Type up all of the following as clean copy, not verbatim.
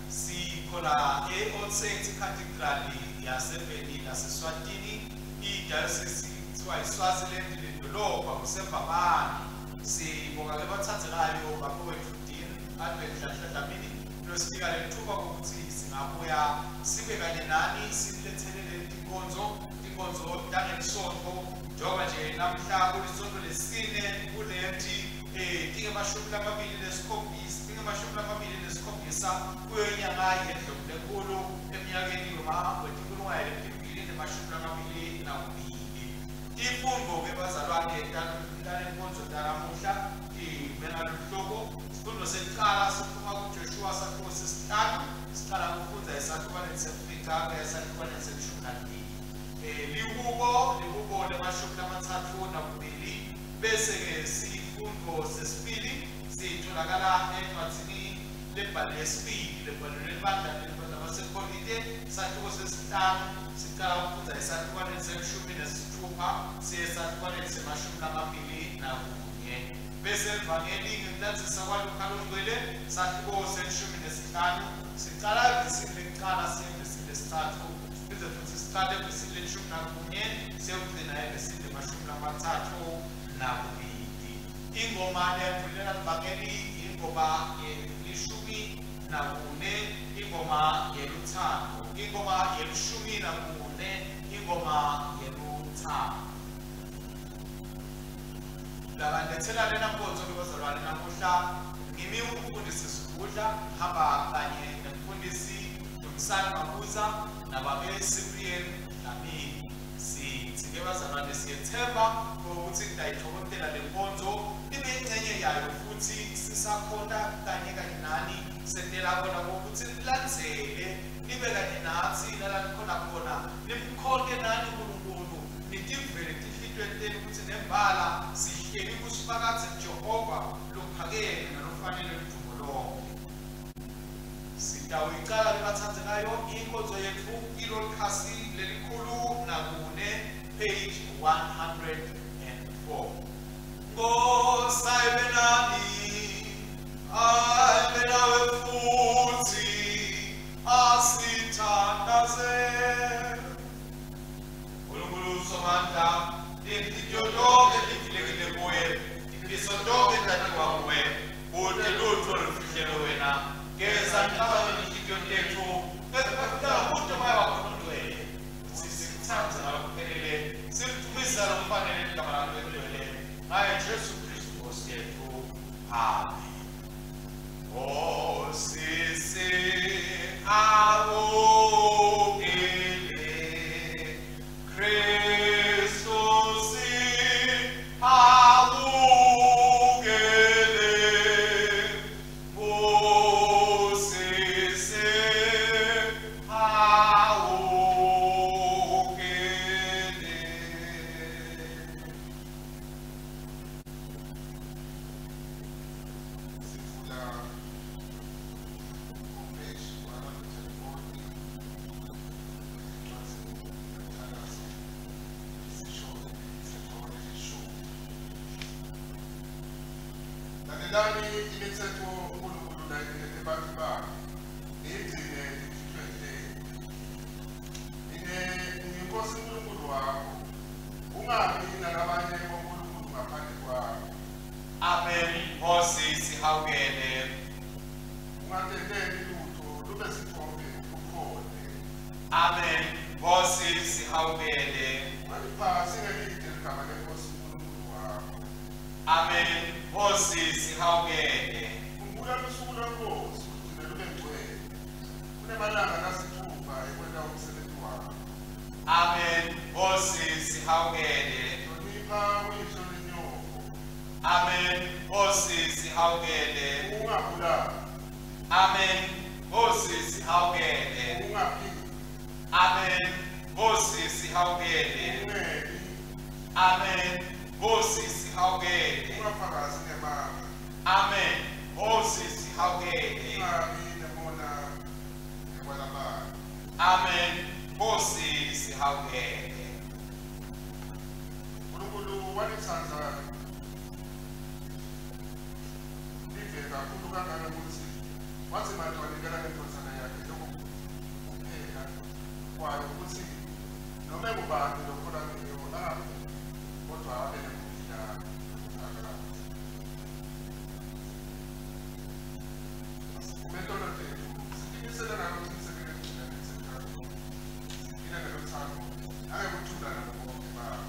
sikhola e-All Saints Cathedral yaseBeni laseSwatini, idiocese kuthiwa iSwaziland ledolobha kuseMbabane. Sibonga ke bathathekayo bafowethu Dean Albert Dlamini losinika lethuba ukuthi singabuya sibe kanye nani silethelele inkonzo yangelisonto njengoba nje namhla kulisonto lesine kulethi tingemashumi lamabili nesikhombisa kuyo inyanga yedlovu lenkulu eminyakeni wama-2022. Imfundo ke bazalwane enkonzo yanamuhla imengaluhloko isifundo sekuqala siphuma kuJoshua sakho sesithathu siqala ukufunda esahlukwaneni sefika esahlukwaneni seshumi nambili. Lihubo lemashumi amathathu nakubili bese ke isifundo sesibili sitholakala encwadini lebhalo lesibili lebhalo lebandla labaseGolide isahluko sesihlanu siqala ukufunda esahlukwaneni seshumi nesithupha siye esahlukwaneni semashumi amabili nakunye. Bese evangeli ngekulandzisa kwaLuka longcwele isahluko seshumi nesihlanu siqala evisini lekuqala siye evisini lesithathu size futhi siqale evisini leshumi nakunye siyogcina evisini lemashumi amathathu nakubili. Ingoma leyavulela evangeli ingoma yelishumi nakune, ingoma yeluthando, ingoma yelishumi nakune, ingoma yeluthando. Labalethela lena nkonzo bazalwane namuhla ngimi umfundisi Sibudla hamba kanye nomfundisi Dumsana Mabuza nababe Cyprian Dlamini. Sike bazalwane siyethemba ukuthi ngidayithokotela le nkonzo ibe ingcenye yayo futhi sisakhona kanye nani sendela khona ukuthi nilandzele nibe kanye nathi nalanikhona khona nimkhonde nani uNkulunkulu nitivele tihlitweni ukuthi nembala sihleli kusifakaze Jehova lophakeme nalofanele udumo lonke. Sitawuyiqala lebathathekayo inkonzo yethu ilokhasi lelikhulu nakune page 104. Ngosayibe nani ayibe nawe futhi asithandaze uNkulunkulu uSomandla limpilo lonke livilekile kuye impiso lonke tatiwa kuwe kude lutho lufihlelo wena geza nhlaba inhliziyo yethu bese kude moya wakho ongcwele sisithathe ngakuphelele simthumisa lokufanele igama lakho engcwele ngaye Jesu Kristu Nkosi yethu. Amen. Oh sisi awukele Christus awukele Moses awukele. Landelani imithetho uNkulunkulu nayinikeze abantu bakhe niyigcine ifihlakele. Ngiyinkosi uNkulunkulu wakho ungabi nalabanye bonkulunkulu ngaphandle kwakho. Amen. Nkosi sihawukele. Ungatendeli lutho lube sithombe ukhone. Amen. Nkosi sihawukele. Ungaliphansi ngelide igama lenkosi uNkulunkulu wakho. Amen. Nkosi sihawukele. Khumbula lusuku lwenkosi ugcine lube ngcwele. Kunemalanga kasithupha ekwenza umsebenzi wakho. Amen. Nkosi sihawukele. Hlonipha uyihlo lenyoko. Amen. Nkosi sihawukele. Ungabulali. Amen. Nkosi sihawukele. Ungaphili. Amen. Nkosi sihawukele. Ungebi. Amen. Nkosi sihawukele. Ungafakazi ngemanga. Amen. Nkosi sihawukele. Ungabi nemona ekwalabani. Amen. Nkosi sihawukele. uNkulunkulu walithanda live kakhulu kangaka ukuthi wathi manje wanikela ngendodana yakhe ngubani lokhola ngiyo kodwa abe nemphila akakazi. Umetolo tethu siqinisele ngalokho umsebenzi nesikhathi. Siphila ngalothando ake kuthula nabo bonke babo.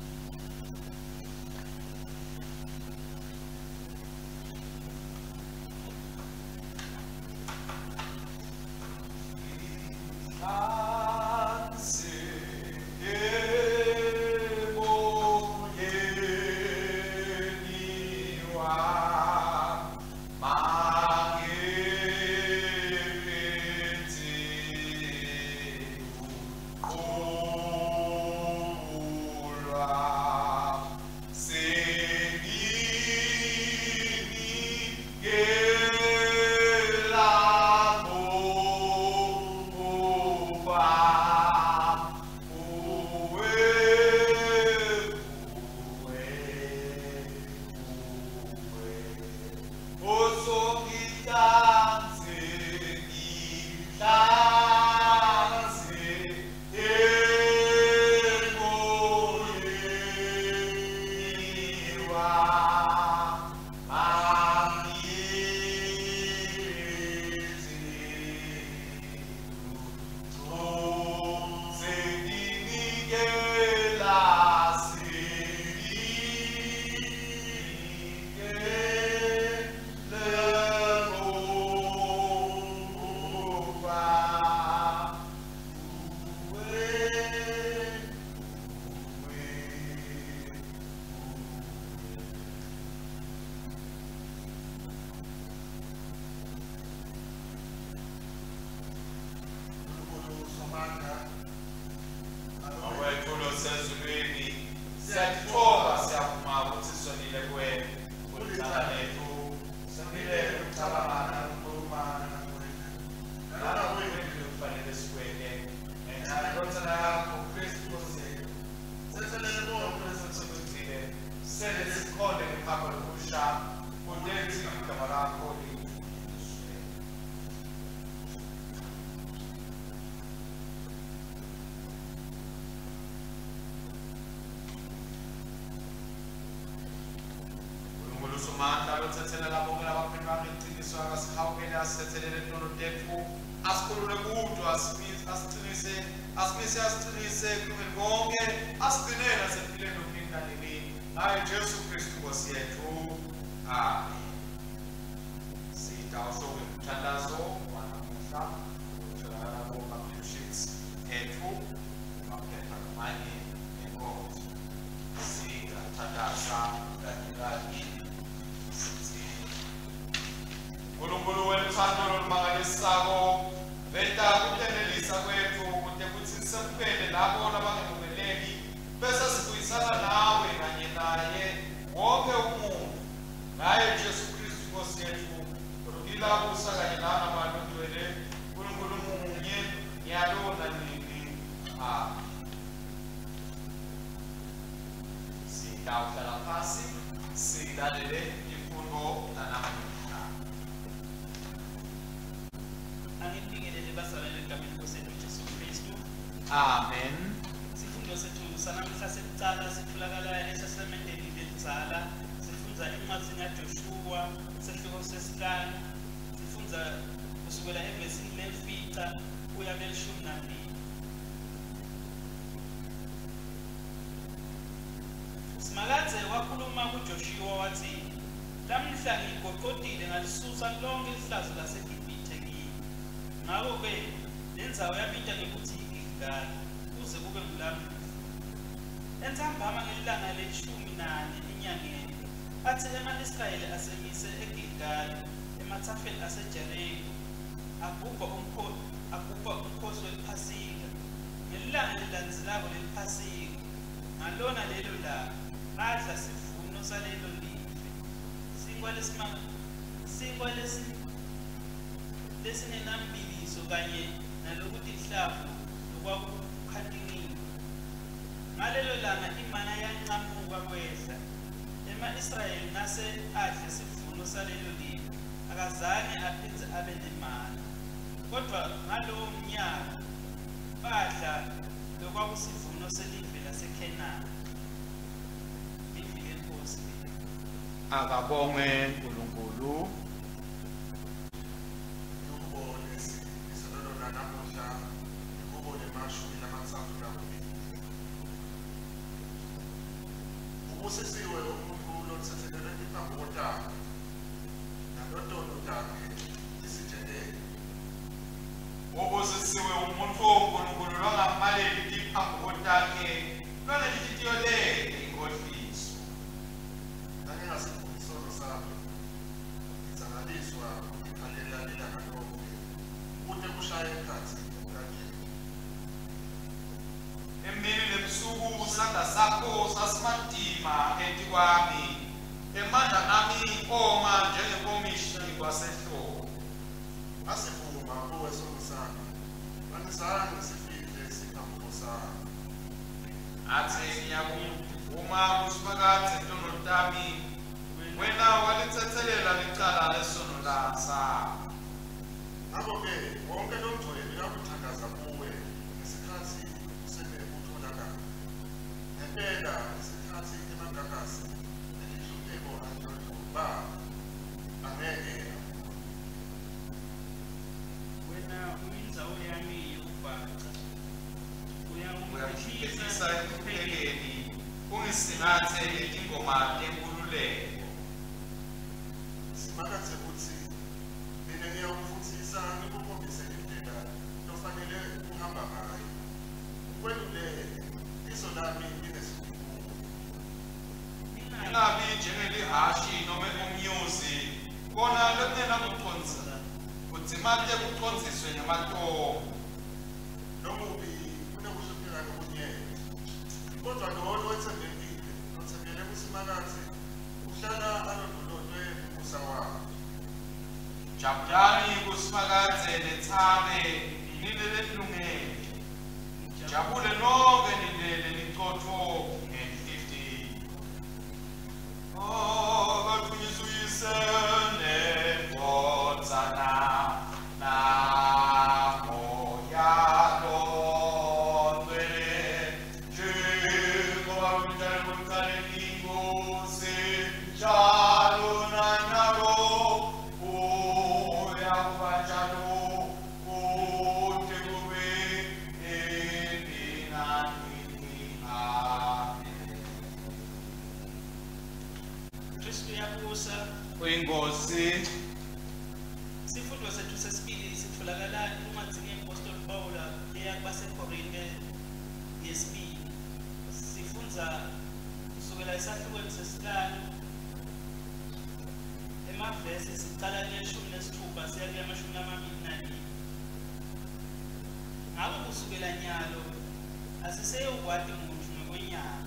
Simakadze wakhuluma kuJoshua wathi, "Lamhla ngigoqodile ngalisusa lonke ihlazo laseGibhithe kimi. Ngakho-ke lendzawo yabitwa ngekuthi iGilgali kuze kube ngulamuhla." Entsambama ngelilanga le-14 enyangeni, athi ama-Israyeli asemise eGilgali emathafeni aseJeriko agubha umkhosi wePhasika. Ngelilanga elilandzelako lePhasika, ngalona lelo langa adla sivuno salelo live, sinkwa lesinenambiliso kanye nalokuthi ihlavu lokwakukhatingiwe. Ngalelo langa imana yancamuka kwehla. Ema-Israyeli nase adle sivuno salelo live, akazange aphindze abe nemana. Kodwa ngalowo mnyaka badla lokwakusivuno selive laseKhenani. Livi lenkosi. Akabongwe uNkulunkulu. Usisiwe umuntu lothethelele iphambo kodwa nalodolo takhe isitshele Ubusisiwe umuntu woNkulunkulu longamaleli iphambo takhe lonelithiyo lele inkohliso. nangengasifundisolo sakhe izangaliswa ikhalela lilanga lonke kude kushaye ikhathi emkakeni. Emini lebusuku isandla sakho sasimadima eti kwami, emandla ami oma njengenkomishi kwasehlobo. Asivuma kuwe sono sami anizange sifihle isikhambulo sami. Athe ngiyakuvuma kusifakazi ntono tami, wena walithethelela licala lesono sami. Ngakho-ke wonke lo mgcwele uyakuthandaza kuwe ngesikhathi usenekutholakala. Ngempela isikhathi emagagasi nelihlupheko andlondloba angeke Wena uyindzawo yami yokubhaca. Uyangiphikisa ekuphekeni, ungisingathe ingoma tenkululeko. simakathe ukuthi mina ngiyakufuthisa ngikukhombise indlela ofanele ukuhamba ngayo. Ukweluleke iso lami linesikhulumo. Ingabi njengelihashi noma umnyuzi, kona lekungena kucondzisa, kudzimate kucondziswe ngematongo. Lomubi kunokuhlupheka nokunyenti. Kodwa lo owethembekile othembele kusimakathe uhlala alondolodwe umusa wakhe. Jabulani kusifakaze nethame nilile lelungele. Jabule nonke nilele liqotho ngenhlihliyo. Oh, bakunyisa uyisene ngotsana nakho yalondwe. Njengoba kunjalo kumqaleni inkosi, njalo nanyalo uyakuba njalo kude kube Kristu yabusa. Inkosi. Isifundo sethu sesibili sitholakala encwadini yeApostoli Pawulo eya kubaseKorinte yesibili. Sifunza kusukela esahlukweni sesihlanu emavesi siqala ku-16 siya ku-22. Ngakho kusukela nyalo asiseyukwati muntu ngokwenyama,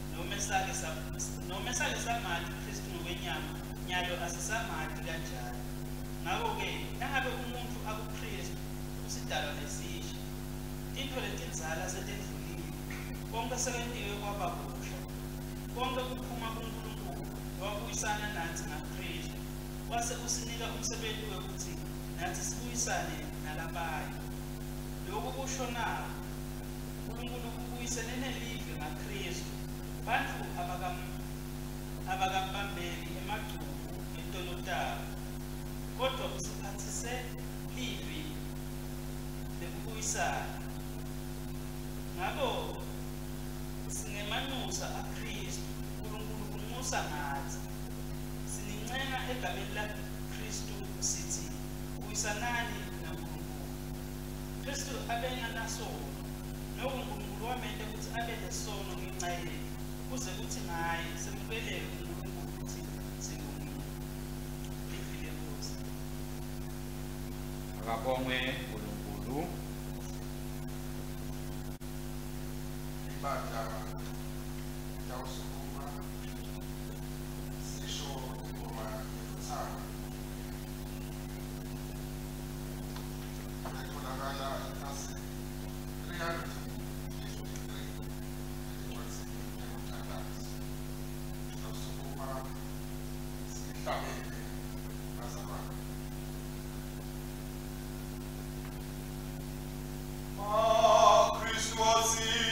noma sake samati Kristu ngokwenyama, nyalo asisamathi kanjalo. Ngakho-ke nangabe umuntu akuKristu usidalwa lesisha, intfo letinzala setendlulile, konke sekentiwe kwaba kusha, konke kuphuma kuNkulunkulu wabuyisana nathi ngaKristu, wase usinika umsebenzi wekuthi nathi sibuyisane nalabanye. Lokhu kusho nawo uNkulunkulu ubuyisene nelive ngaKristu, bantu abakambambeli emagcubu entolo tabo, kodwa usiphathise livi lekubuyisana. Ngako singemanusa aKristu, uNkulunkulu unxusa ngathi. Sinincenga egameni laKristu sithi, buyisanani noNkulunkulu. Kristu abengenasono, noko uNkulunkulu wamente ukuthi abe nesono ngenxa yethu, kuze kuthi ngaye semukeleke uNkulunkulu ukuthi silungile. Livi lenkosi. Akabongwe uNkulunkulu. Ibandla lawusukuma sisho ingoma yokuthanda. Betholakala ikhasi 353 encwadzini yomthandazo. Lawusukuma sihlabele bazalwane. Kristu wasi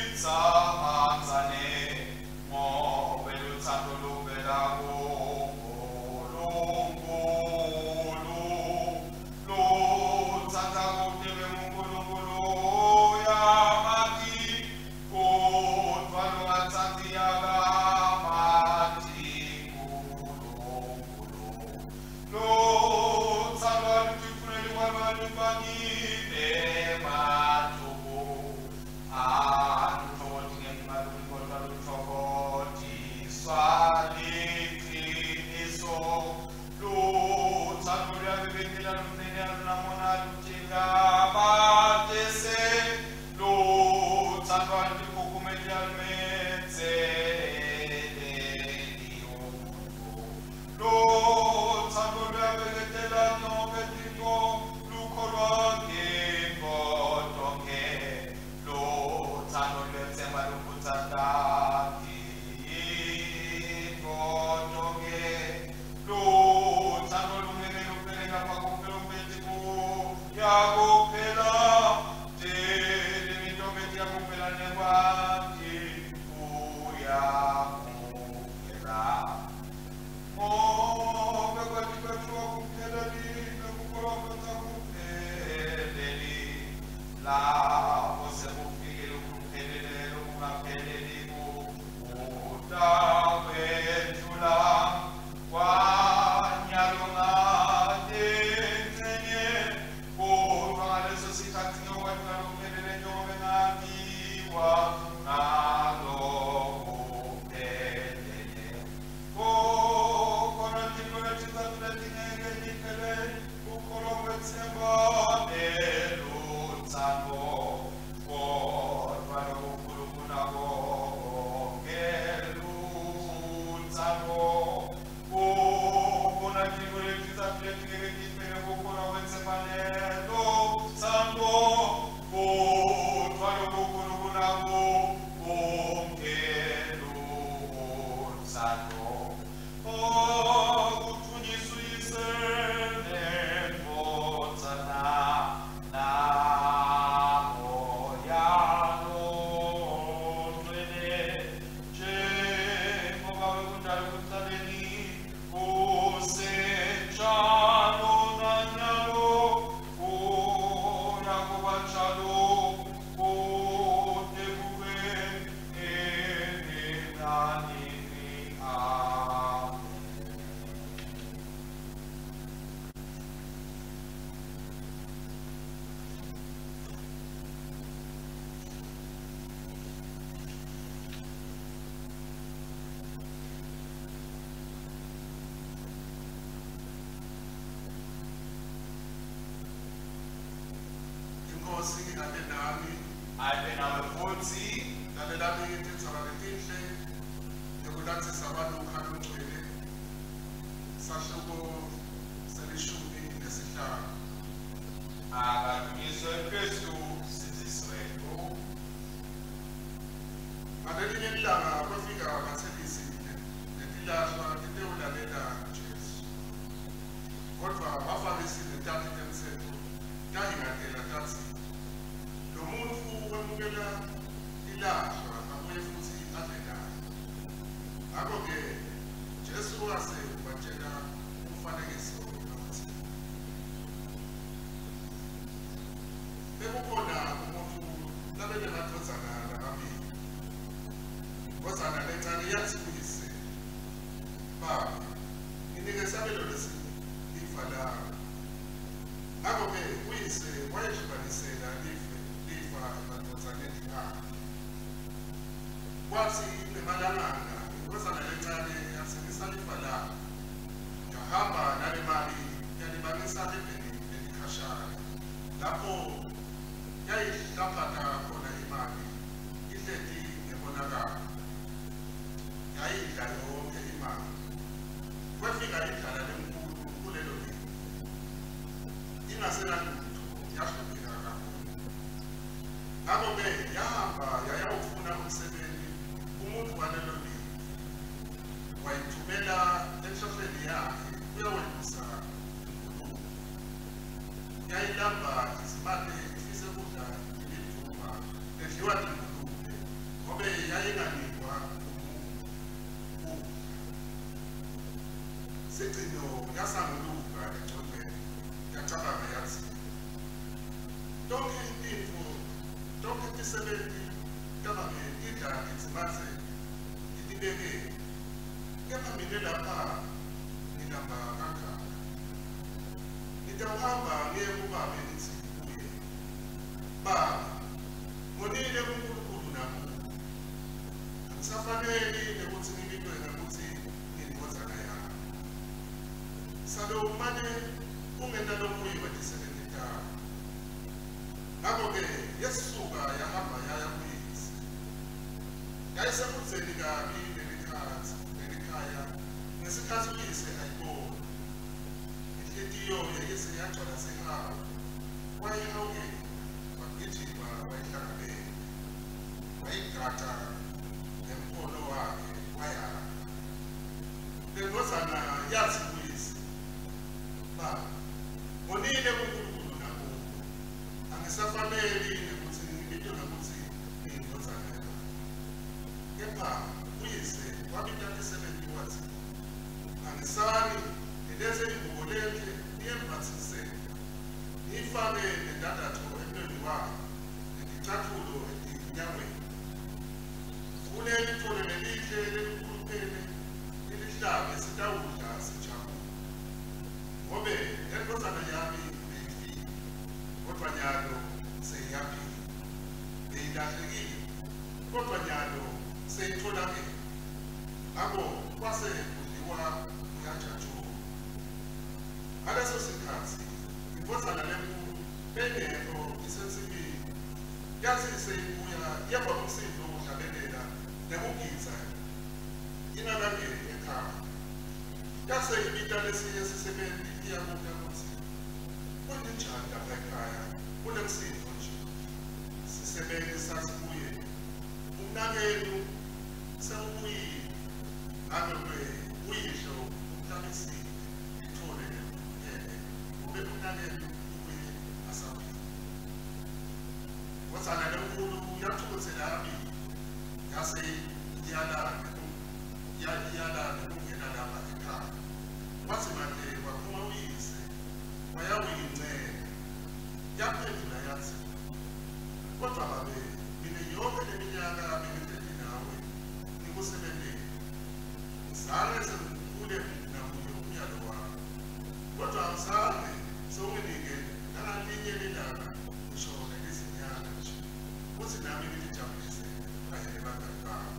Baba, ngonile kuNkulunkulu nabo. Akusafanele ukuthi ngibikwe ngokuthi ngingozana yami. Sabe umane ungena lomoya wadiseleleka. Ngakho-ke yasuka yahamba yaya kuyise. Yayisebudzeni kabi nelikhaya ngesikhathi uyise ayibona. Inhliziyo yayise yagcwala sehaba. Wayihawukela wagijima wayihlangabeza. Wayigada ngemkhono wakhe wayala. Lengozana yathi kuyise, Baba, ngonile kuNkulunkulu nabo. Angisafanele ukuthi ngibitwe ngokuthi ngingozana yami. Kepha uyise wabita isebenzi wathi, angisali ngilethe ingubo lenhle ngiyembathise. Ngifake nendandatho emlweni wami nezicathulo ezinyaweni. Kuleli thole lelihle lelikhuluphele lilihlabe sitawudla sijabule. Ngobe lengozana yami beyifile, kodwa nyalo seyiyaphila. Beyilahlekile, kodwa nyalo seyitholakele. Ngakho kwase kudliwa kuyajatshulwa. Ngaleso sikhathi ingozana lenkulu bengekho isensimini. Yathi seyibuya yeva umsindo wokuhlabelela nekugidza ingakangeni ekhaya. Yase ibita lesinye sisebenzi iyabuka ukuthi kunjani lapha ekhaya kunemsindo nje. Sisebenzi sathi kuye, umnakenu sewubuyile. Ngakho-ke uyisho umhlabisile ithole ngobe umnakenu ubuye asaphila. Ngozana lenkulu yathukuthela yabili yase iyala nekungena lapha ekhaya. Wathi manje kwaphuma uyise wayawuyincela. Yaphendula yathi, kodwa babe, mina yonke leminyaka bengihleli nawe ngikusebenzele. Ngizange sengikhule nakuye umyalo wami. Kodwa angizange sewunginike nangalinye lelanga ngisho ngezinyanga nje. Kuthi nami ngijabulise kanye nebangani bami.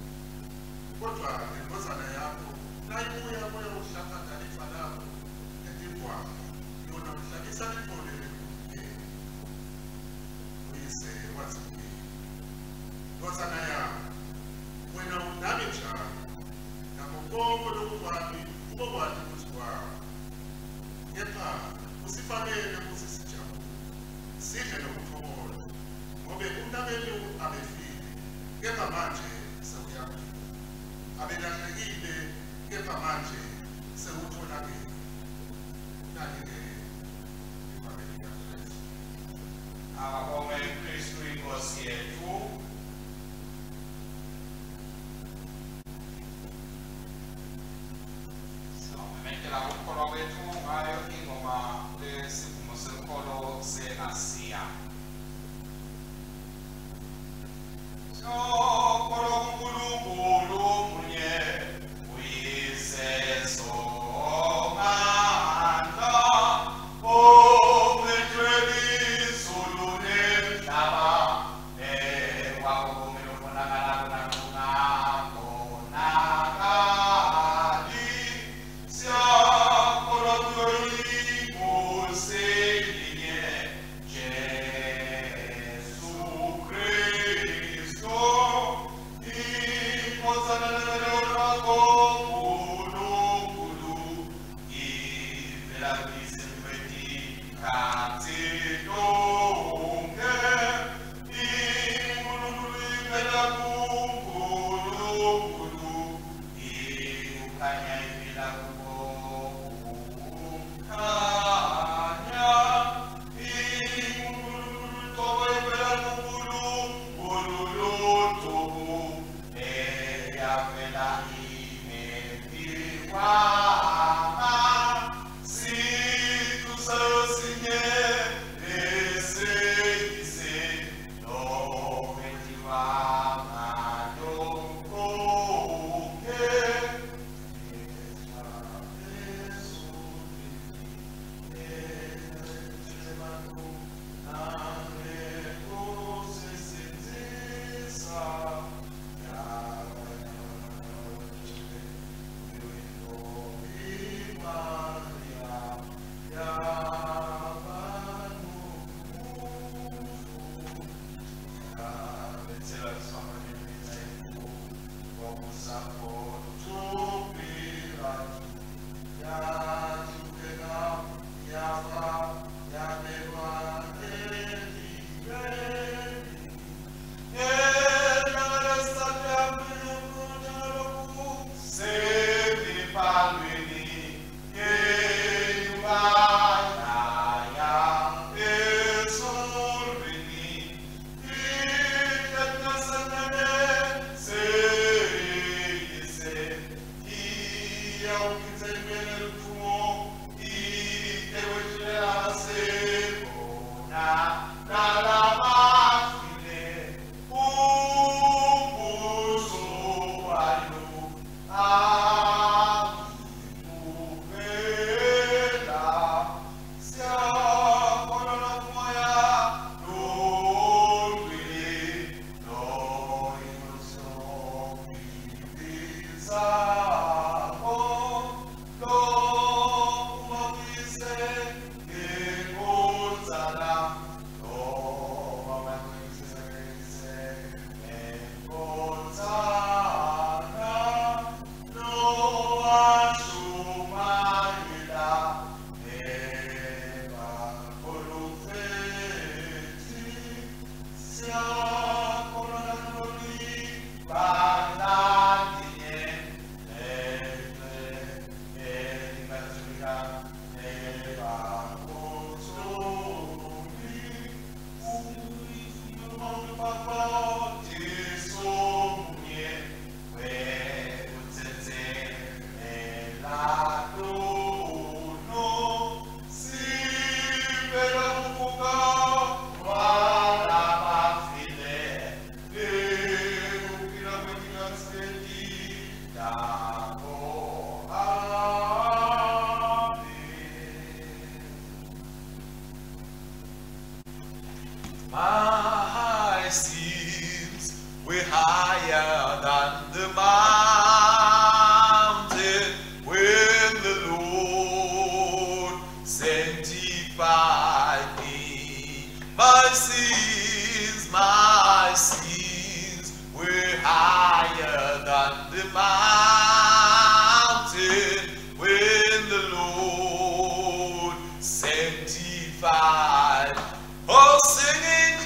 Kodwa lengozana yakho nayibuya kuya ukuhlakahla lifa lakho nentibhwala yona uhlabisa lithole lekuphela. Uyise wathi kuye, ngozana yakho, wena unami njalo, nakho konke lokhu kwami ubokwati ukuthi wakho. Kepha kusifanele ukuthi sijabule, sidle nokuthokoza, ngobe umnakenu abefile, kepha manje sewuyaphila. Abelahlekile, kepha manje sewutholakele. Nani-ke imali kaKristu. Ababonge uKristu inkosi yethu. Memekela ukukholwa kwethu ngayo ingoma lesivumo senkolo seNasiya. Sokholwa kuNkulunkulu munye uyise somandla omethwe izulu nemhlaba ekwakungelo bonakala bonakali siyakholwa kuyo inkosi elinye Jesu Kristu inkosana lakho uNkulunkulu ivela kwizimweni khathi lonke inkulunkulu My sins were higher than the mountain when the Lord sanctified me. My sins were higher than the mountain when the Lord sanctified. Oh, singing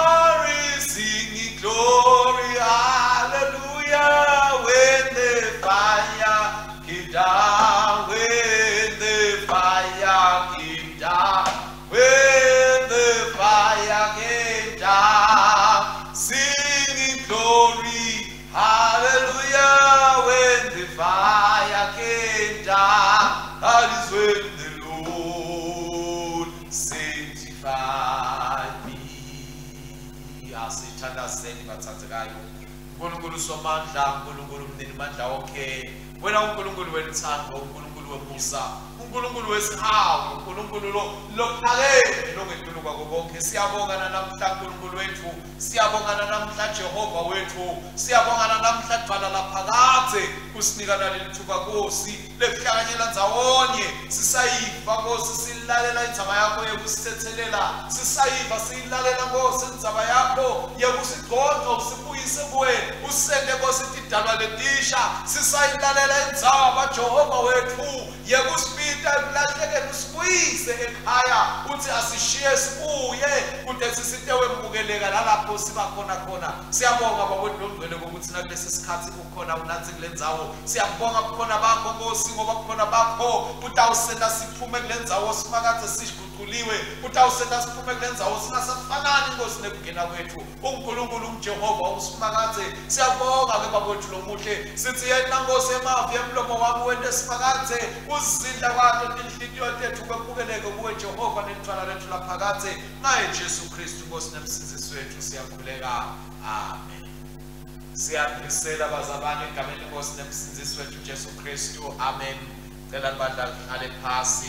glory, hallelujah, when the fire came down, when the fire came down, when the fire came down, singing glory, hallelujah, when the fire came down, that is when the Lord sanctified me. Asithandazeni bathandzekayo, uNkulunkulu somandla, uNkulunkulu mnini mandla wonke, wena uNkulunkulu wenthando, uNkulunkulu wemusa, uNkulunkulu wesihawu, uNkulunkulu lokuphakeme longetulu kwako konke. Siyabonga namhla uNkulunkulu wethu, siyabonga namhla Jehova wethu, siyabonga namhla gcwala laphakade usinika lelithuba Nkosi lekuhlanganyela ndzawonye, sisayiva Nkosi silalela indzaba yakho yekusithethelela, sisayiva silalela Nkosi indzaba yakho yekusigcogca usibuyise kuwena, usende Nkosi tidalwa letisha, sisayilalela indzaba Jehova wethu yekusipita ekulahlekeni usibuyise ekhaya, uthi asishiye sibuye kude sisitewe mbukeleka lalapho sibakhona khona. Siyabonga babodwa lomngcwele ukuthi nakulesi sikhathi ukhona unansi kule ndzawo, siyabonga kukhona bakho Nkosi, ngoba kukhona bakho utawusenda siphume kule ndzawo simakade siguquliwe, utawusenda siphume kule ndzawo singasafanani Nkosi nekungena kwethu. uNkulunkulu uJehova usimakade, siyabonga ke babodwa lomuhle, sithi yena Nkosi emavi emlomo wami wente simakade uzindla kwazo tinhliziyo tethu kwebukeleke kuwe Jehova nelithwala lethu laphakade, ngaye Jesu Kristu Nkosi nemsindisi wethu siyakhuleka, amen. Siyabisela bazalwane egameni Nkosi nemsindisi wethu Jesu Kristu, amen. Cela badla khale phasi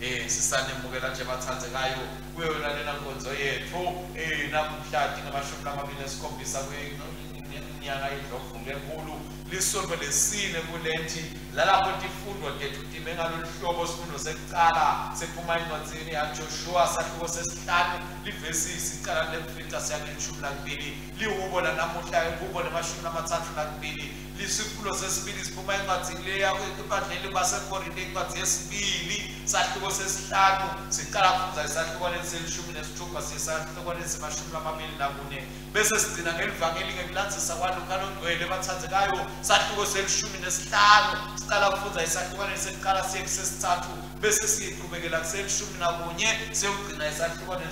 sisanemukela nje bathandzekayo kuyo lana nkonzo yethu namhlanje ngama27 kwenyanga yedlovu ngenkulu lisonto lesine kulethi lalapho tifundwa tethu time ngalolu hlobo sifundo sekuqala sephuma encwadzini yaJoshua sahluko sesihlanu livesi siqala lemfita siyangeshumi nakubili lihubo lanamuhla ihubo le32 lisifundo sesibili siphuma encwadzini leya kubadleli baseKorinte incwadzi yesibili sahluko sesihlanu siqala kufunda isahlukwane se16 sisahlukwane se24 bese sigcina ngelivangeli ngekulandzisa kwaLuka longcwele bathandzekayo sahluko se15 siqala kufunda isahlukwane sekuqala sesithathu bese siqhubekela kuse11 siyogcina isahlukwane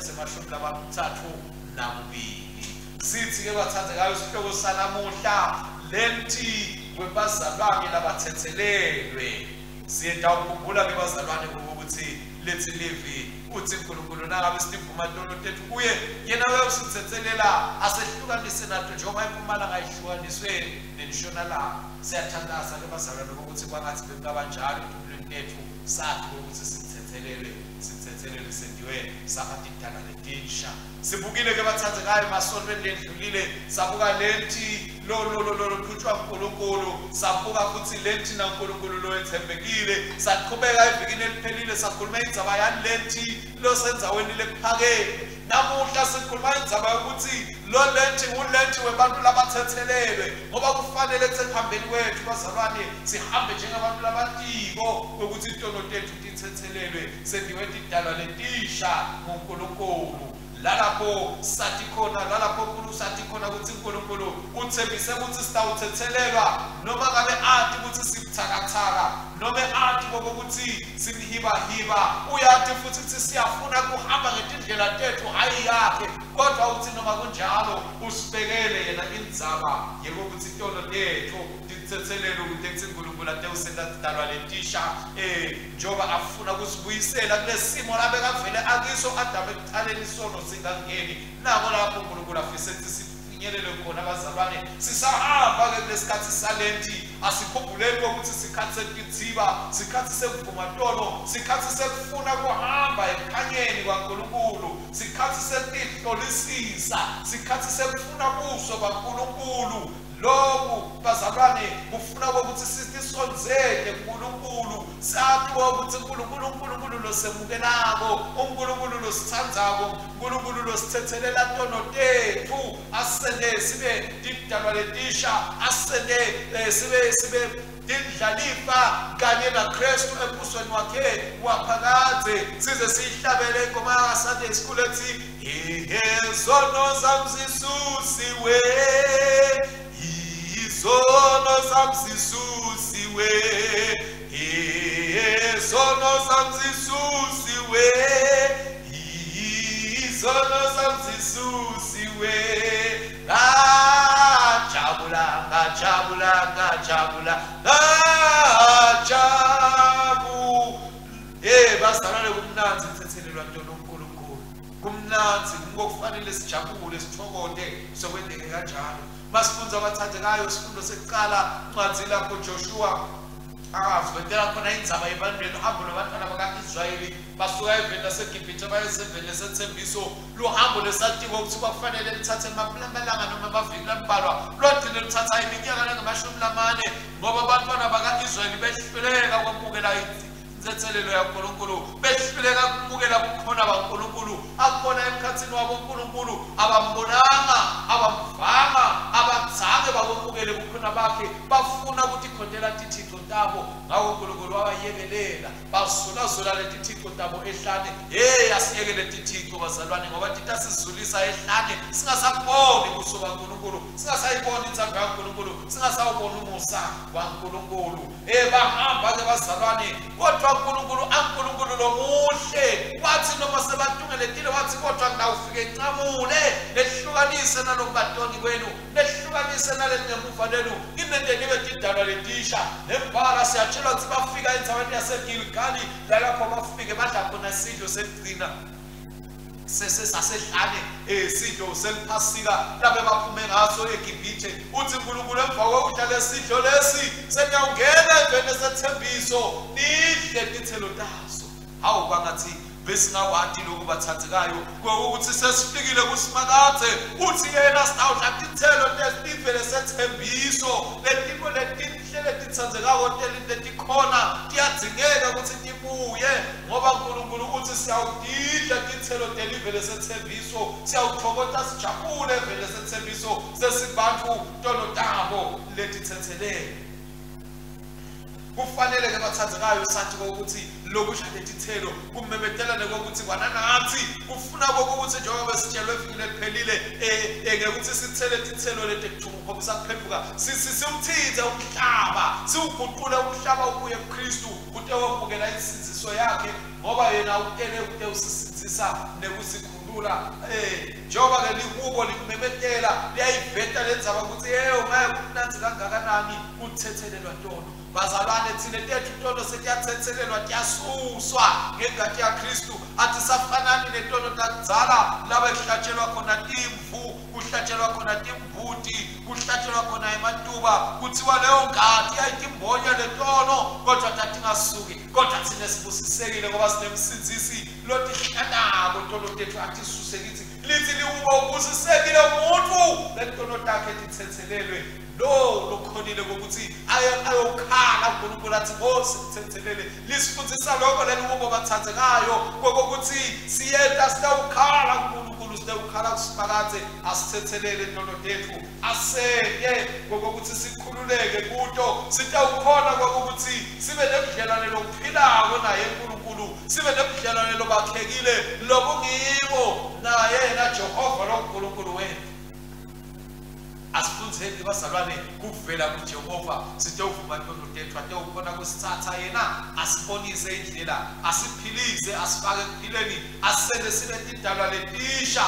se32 sithi ke bathandzekayo isihloko sanamuhla lenti kwebazalwane labathethelelwe siyenda ukukhumbula ke bazalwane ukuthi lethi live uthi uNkulunkulu nangabe sivuma ntolo tethu kuye yena usithetselela asehlukanise nathi njengoba impumalanga ayihlukaniswe nenishonalanga siyathandaza ke bazalwane ukuthi kwangathi bekabanjalo empilweni yethu sathi ukuthi sithethelelwe sendiwe sabatidala letisha sibukile ke bathandzekayo masonto endlulile sabuka lenti lo khutshwa uNkulunkulu sabuka futhi lenti naNkulunkulu lo ethembekile saqhubeka evikini eliphelile sakhuluma indzaba yalenti lo senzaweni lekuphakeme namuhla sikhuluma indzaba yokuthi lo lenti ulenti webantu labathethelelwe ngoba kufanele ekuhambeni kwethu bazalwane sihambe njengabantu labatiko ukuthi intono tethu tithethelelwe sendiwe tidalwa letisha nguNkulunkulu lalapho sathi khona ukuthi uNkulunkulu uthembise ukuthi sitawuthethelelwa noma ngabe athi ukuthi sibuthakathaka noma athi ukuthi simhiba uyathi futhi ukuthi siyafuna kuhamba ngetindlela tethu hayi yakhe kodwa uthi noma kunjalo usibekele yena indzaba yokuthi intono tethu tithethelelwe ukuthi uNkulunkulu atewusenza letisha njoba afuna kusibuyisela kulesimo labekavele akiso Adamu ekuqaleni isono singangeni nako lapho uNkulunkulu afise ukuthi sifinyelele khona abazalwane sisahamba ke kulesikhathi salenti asikhumbuleni ukuthi sikhathi sekuthiba sikhathi sekuvuma ntolo sikhathi sekufuna kuhamba ekhanyeni kwaNkulunkulu sikhathi sekutihlolisisa sikhathi sekufuna buso kwaNkulunkulu lokhu bazalwane kufuna ukuthi sisonzeke kuNkulunkulu sathi ukuthi uNkulunkulu lo semukelako uNkulunkulu lo sithandzako uNkulunkulu lo sithethelela ntono tethu asende sibe tidalwa letisha asende sibe indlalifa kanye naKristu embusweni wakhe waphakade size sihlabele ingoma yaSunday school ethi izono zami zisusiwe izono zami zisusiwe izono zami zisusiwe izono zami zisusiwe ngajabula bazalwane kumnanzi ithethelelwa ntolo uNkulunkulu kumnanzi ngokufanele sijabule sithokoze sokwendeke kanjalo masifunza abathandekayo isifundo sekuqala incwadi lapho Joshua avela khona indzaba yebantwini uhambo lwabantwana baka-Israyeli basuka eveni laseGibhithe bayeseveni lesethembiso luhambo lesatiko ukuthi kwakufanele lithathe amalanga noma amaviki lambalwa lwagcine luthatha iminyaka engamashumi 4 ngoba abantwana baka-Israyeli behluleka kwamukela inzethelelo yaNkulunkulu behluleka kumukela bukhona baNkulunkulu akubona emkhathini wabo uNkulunkulu abambonanga abamvanga abazange bakwamukele bukhona bakhe bafuna ukuthi khondela tithixo tabo ngawo uNkulunkulu wabayekelela bazula letithixo tabo ehlane asiyekele tithixo bazalwane ngoba thithi asizulisa ehlane singasakuboni ubuso baNkulunkulu singasayiboni inzamba yaNkulunkulu singasawubona umusa waNkulunkulu bahamba ke bazalwane kodwa uNkulunkulu lo muhle wathi noma sebatungeletile wathi kodwa ngawufike ncamule nehlukanise nalokubatoni kwenu nehlukanise nalengemuva lenu inendeni betidalwa letisha nembala siyatshelwa ukuthi bafika endaweni yaseGilgali lalapho bafike badla khona isidlo sekugcina sesesasehlane isidlo seliphasika labe baphume ngaso eGibhithe uthi uNkulunkulu emva kokudla lesidlo lesi senyawungena eveni sethembiso nidle izithelo tazo hawu kwangathi besingawadi lokhu bathathekayo ukuthi sesifikile kuSimakade uthi yena sawudla izithelo lesivele sethembiso letinhle letithandzekako letikhona kuyadzingeka ukuthi tibuye ngoba uNkulunkulu uthi siyawudidla izithelo lesivele sethembiso siyawuthokota sijabule vele sethembiso sesibantu tonotabo letithethelele kufanele ke bathathekayo sathi ukuthi lokudla letithelo kumemethela nekokuthi kwananathi kufuna ukuthi njengoba besitshelwe evikile liphelile ngeke ukuthi sithele izithelo letekuthukhombisa kuphenduka siwuthithe umhlaba siwuguqule umhlaba ubuye kuKristu kude wobukela insinziso yakhe ngoba yena utele kude usisinzisa nekusikhulula njengoba ke lihubo limemetela liyayiveta lenzaba ukuthi ungeke kumnanzi kangakanani uthethelelwa ntoni bazalwane thina tethu intono sekuyathethelelwa kuyasuswa ngengati yaKristu athi safanani nentono takuzala laba ehlatshelwa khona imvu kuhlatshelwa khona imbuti kuhlatshelwa khona emantuba kuthiwa leyo ngati ayitimbonya lentono kodwa tatingasuki kodwa thina sibusisekile ngoba sinemsinzisi lotihlanako intono tethu athi susekithi lithi liuba ubusisekile umuntu lentono takhe tithethelelwe lokhonile ukuthi ayokhala uNkulunkulu athi sithethelele lisifundisa lokho lelihubo bathathekayo kokuthi siyeta sitawukhala uNkulunkulu sitawukhala kuSimakade asithethelele intono tethu aseke kokuthi sikhululeke kuto sitawukhona kokuthi sibe nebudlelwane lokuphilako naye uNkulunkulu sibe nebudlelwane lobakhekile lobungiko naye na Jehova lo uNkulunkulu wethu asifunzeni bazalwane kuvela kuJehova sitewuvuma intono tethu atewubona kusithatha yena asibonise indlela asiphilize asifake ekuphileni asende sibe idalwa letisha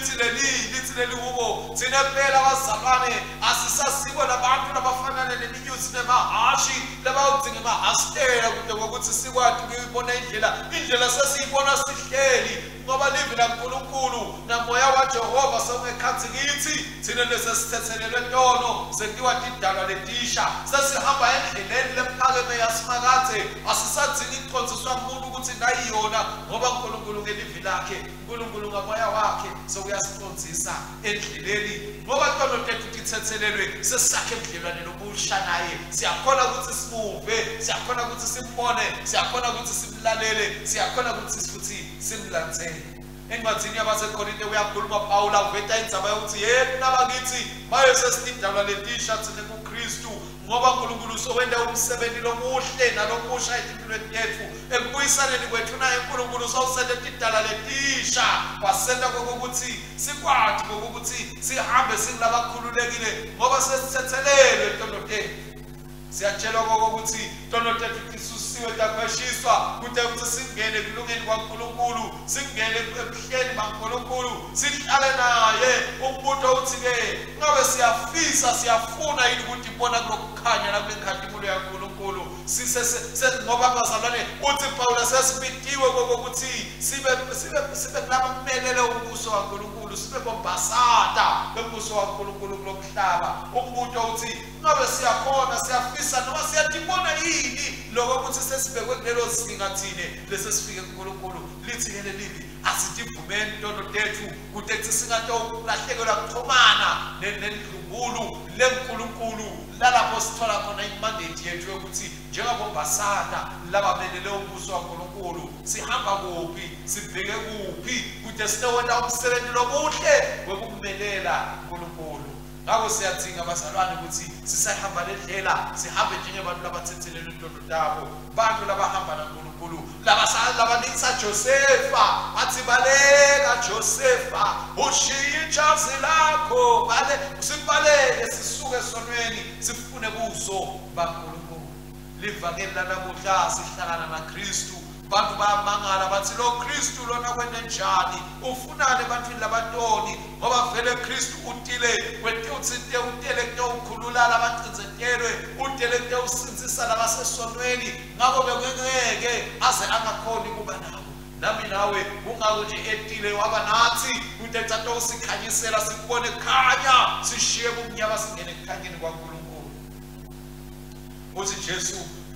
lithi lelihubo sinempela bazalwane asisasibo labantu labafanana neminyuzi nemahashi labawudzinga emahastela kude kokuthi sikwati ukuyibona indlela sesiyibona sihleli ngoba livela uNkulunkulu namoya waJehova sewungekhathi kithi thina lesesithethelelwe ntono sekutiwa idalwa letisha sesihamba endleleni lemphakeme yaSimakade asisadzingi icondziswa umuntu ukuthi nayiyona ngoba uNkulunkulu ngelivi lakhe uNkulunkulu ngamoya wakhe sokuyasicondzisa endleleni ngoba ntono tethu tithethelelwe sesakhe ebudlelwane lobusha naye siyakhona ukuthi simuve siyakhona ukuthi simbone siyakhona ukuthi simlalele siyakhona ukuthi futhi simlandzele encwadzini yabaseKorinte uyakhuluma Pawula uveta indzaba yokuthi yena bakithi maye sesitidalwa letisha thina kuKristu ngoba uNkulunkulu sowenda umsebenzi lomuhle nalomusha empilweni yethu ekubuyisaneni kwethu naye uNkulunkulu sowusenda idala letisha wasenda kokuthi sikwati kokuthi sihambe singabakhululekile ngoba sesithethelelwe intono tethu siyatshelwa kokuthi intono tethu tisusiwe takweshiswa kude ukuthi singene kulungeni kwaNkulunkulu singene ebuhleni baNkulunkulu sihlale naye umbuto uthi ke ngabe siyafuna yini ukuthi ibona kulokukhanya lapha enkhathimule yaNkulunkulu ngoba bazalwane uthi Pawula sesibitiwe kokuthi sibe kulaba kumelele umbuso waNkulunkulu sibe bombasada bombuso waNkulunkulu kulomhlaba umbuto uthi ngabe siyakhona siyafisa noma siyadibona yini lokuthi sesibekwe kulelo zinga thine lesesifike kuNkulunkulu lithi leli livi asitivumeni intono tethu kuthi singatolahlekelwa kuxhumana nendlunkulu leNkulunkulu lalapho sithola khona imandate yethu yokuthi njengabombasada labamelele umbuso waNkulunkulu sihamba kuphi sibheke kuphi kude sitewena umsebenzi lomuhle wokumelela uNkulunkulu ngakho siyadzinga abazalwane ukuthi sisahamba lendlela sihambe njengabantu labathethelelwe intono tabo bantu labahamba naNkulunkulu labanisa Josefa athi baleka Josefa ushiye ijazi lakho sibaleke sisuke esonweni sifune kuso baNkulunkulu livangeli lanamuhla sihlangana naKristu bantu bayamangala bathi lo Kristu lona kwende njani ufunane bantwini labatoni ngoba vele Kristu utile wethe utele kuyokhulula labacinzetelwe utele kuyosinzisa labasesonweni ngabo bekengeke aze angakhoni kuba nabo nami nawe ungako nje etile waba nathi uthetha usikhanyisela sikubone khanya sishiye kumnyama singene ekhanyeni kwaNkulunkulu uthi Jesu